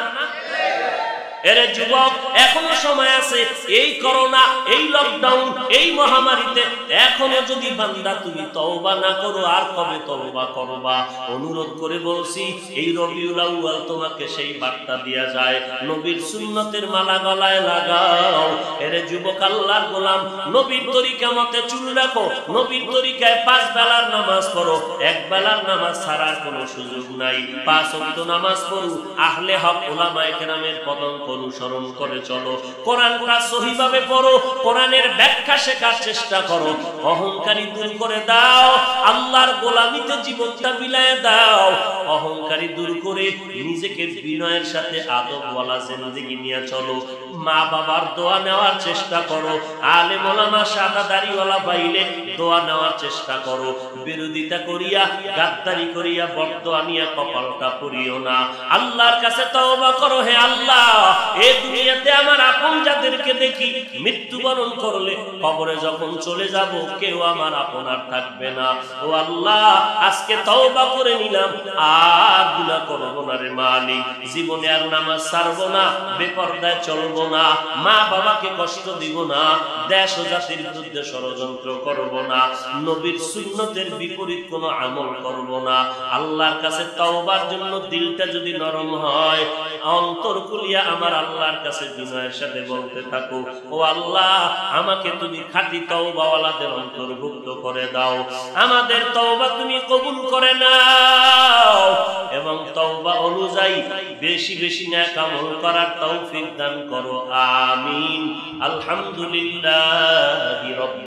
এরে যুবক, এখনো সময় আছে। এই করোনা, এই লকডাউন, এই মহামারীতে এখনো যদি বান্দা তুমি তওবা না করো, আর কবে তওবা করবা? অনুরোধ করে বলছি, এই রবিউল আউয়াল তোমাকে সেই বার্তা দেয়া যায়, নবীর সুন্নতের মালা গলায় লাগাও। এরে যুবক, আল্লাহর গোলাম, নবীর তরিকা মতে চুল রাখো, নবীর তরিকায় 5 বেলার নামাজ পড়ো, 1 বেলার নামাজ ছাড়ার কোনো সুযোগ নাই। 5 ওয়াক্ত নামাজ পড়ো, আহলে হক উলামায়ে কেরামের পদঙ্ক অনুসরণ করে চলো, কোরআনটা সহিভাবে পড়ো, কোরআনের ব্যাখ্যা শেখার চেষ্টা করো, অহংকারী দূর করে দাও, আল্লাহর গোলামিতে জীবনটা বিলায় দাও, অহংকারী দূর করে নিজেকে বিনয়ের সাথে আদবওয়ালা জিন্দেগি নিয়ে চলো, মা বাবার দোয়া নেওয়ার চেষ্টা করো, আলেম ওলামা সাদা দাড়িওয়ালা পাইলে দোয়া নেওয়ার চেষ্টা করো, বিরোধিতা করিয়া গাদ্দারি করিয়া বরদোয়া নিয়ে কপালটা পুড়িও না, আল্লাহর কাছে তওবা করো। হে আল্লাহ, এই দুনিয়াতে আমার আপন যাদেরকে দেখি মৃত্যুবরণ করলে কবরে যখন চলে যাব কেউ আমার আপন আর থাকবে না। ও আল্লাহ, আজকে তওবা করে নিলাম, আর গুনাহ করব না রে মালিক, জীবনে আর নামাজ ছাড়বো না, বেপরদায় চলবো না, মা বাবাকে কষ্ট দিব না, দেশ ও জাতির বিরুদ্ধে ষড়যন্ত্র করব না, নবীর সুন্নতের বিপরীত কোনো আমল করব না। আল্লাহর কাছে তওবার জন্য দিলটা যদি নরম হয়, অন্তর খুলিয়া আমার আল্লাহর কাছে বিনয়ের সাথে বলতে থাকো, ও আল্লাহ, আমাকে তুমি খাঁটি তওবাওয়ালাদের অন্তর্ভুক্ত করে দাও, আমাদের তওবা তুমি কবুল করে নাও এবং তওবা অনুযায়ী বেশি বেশি নেক আমল করার তৌফিক দান করো। আমিন। আলহামদুলিল্লাহি রাব্বিল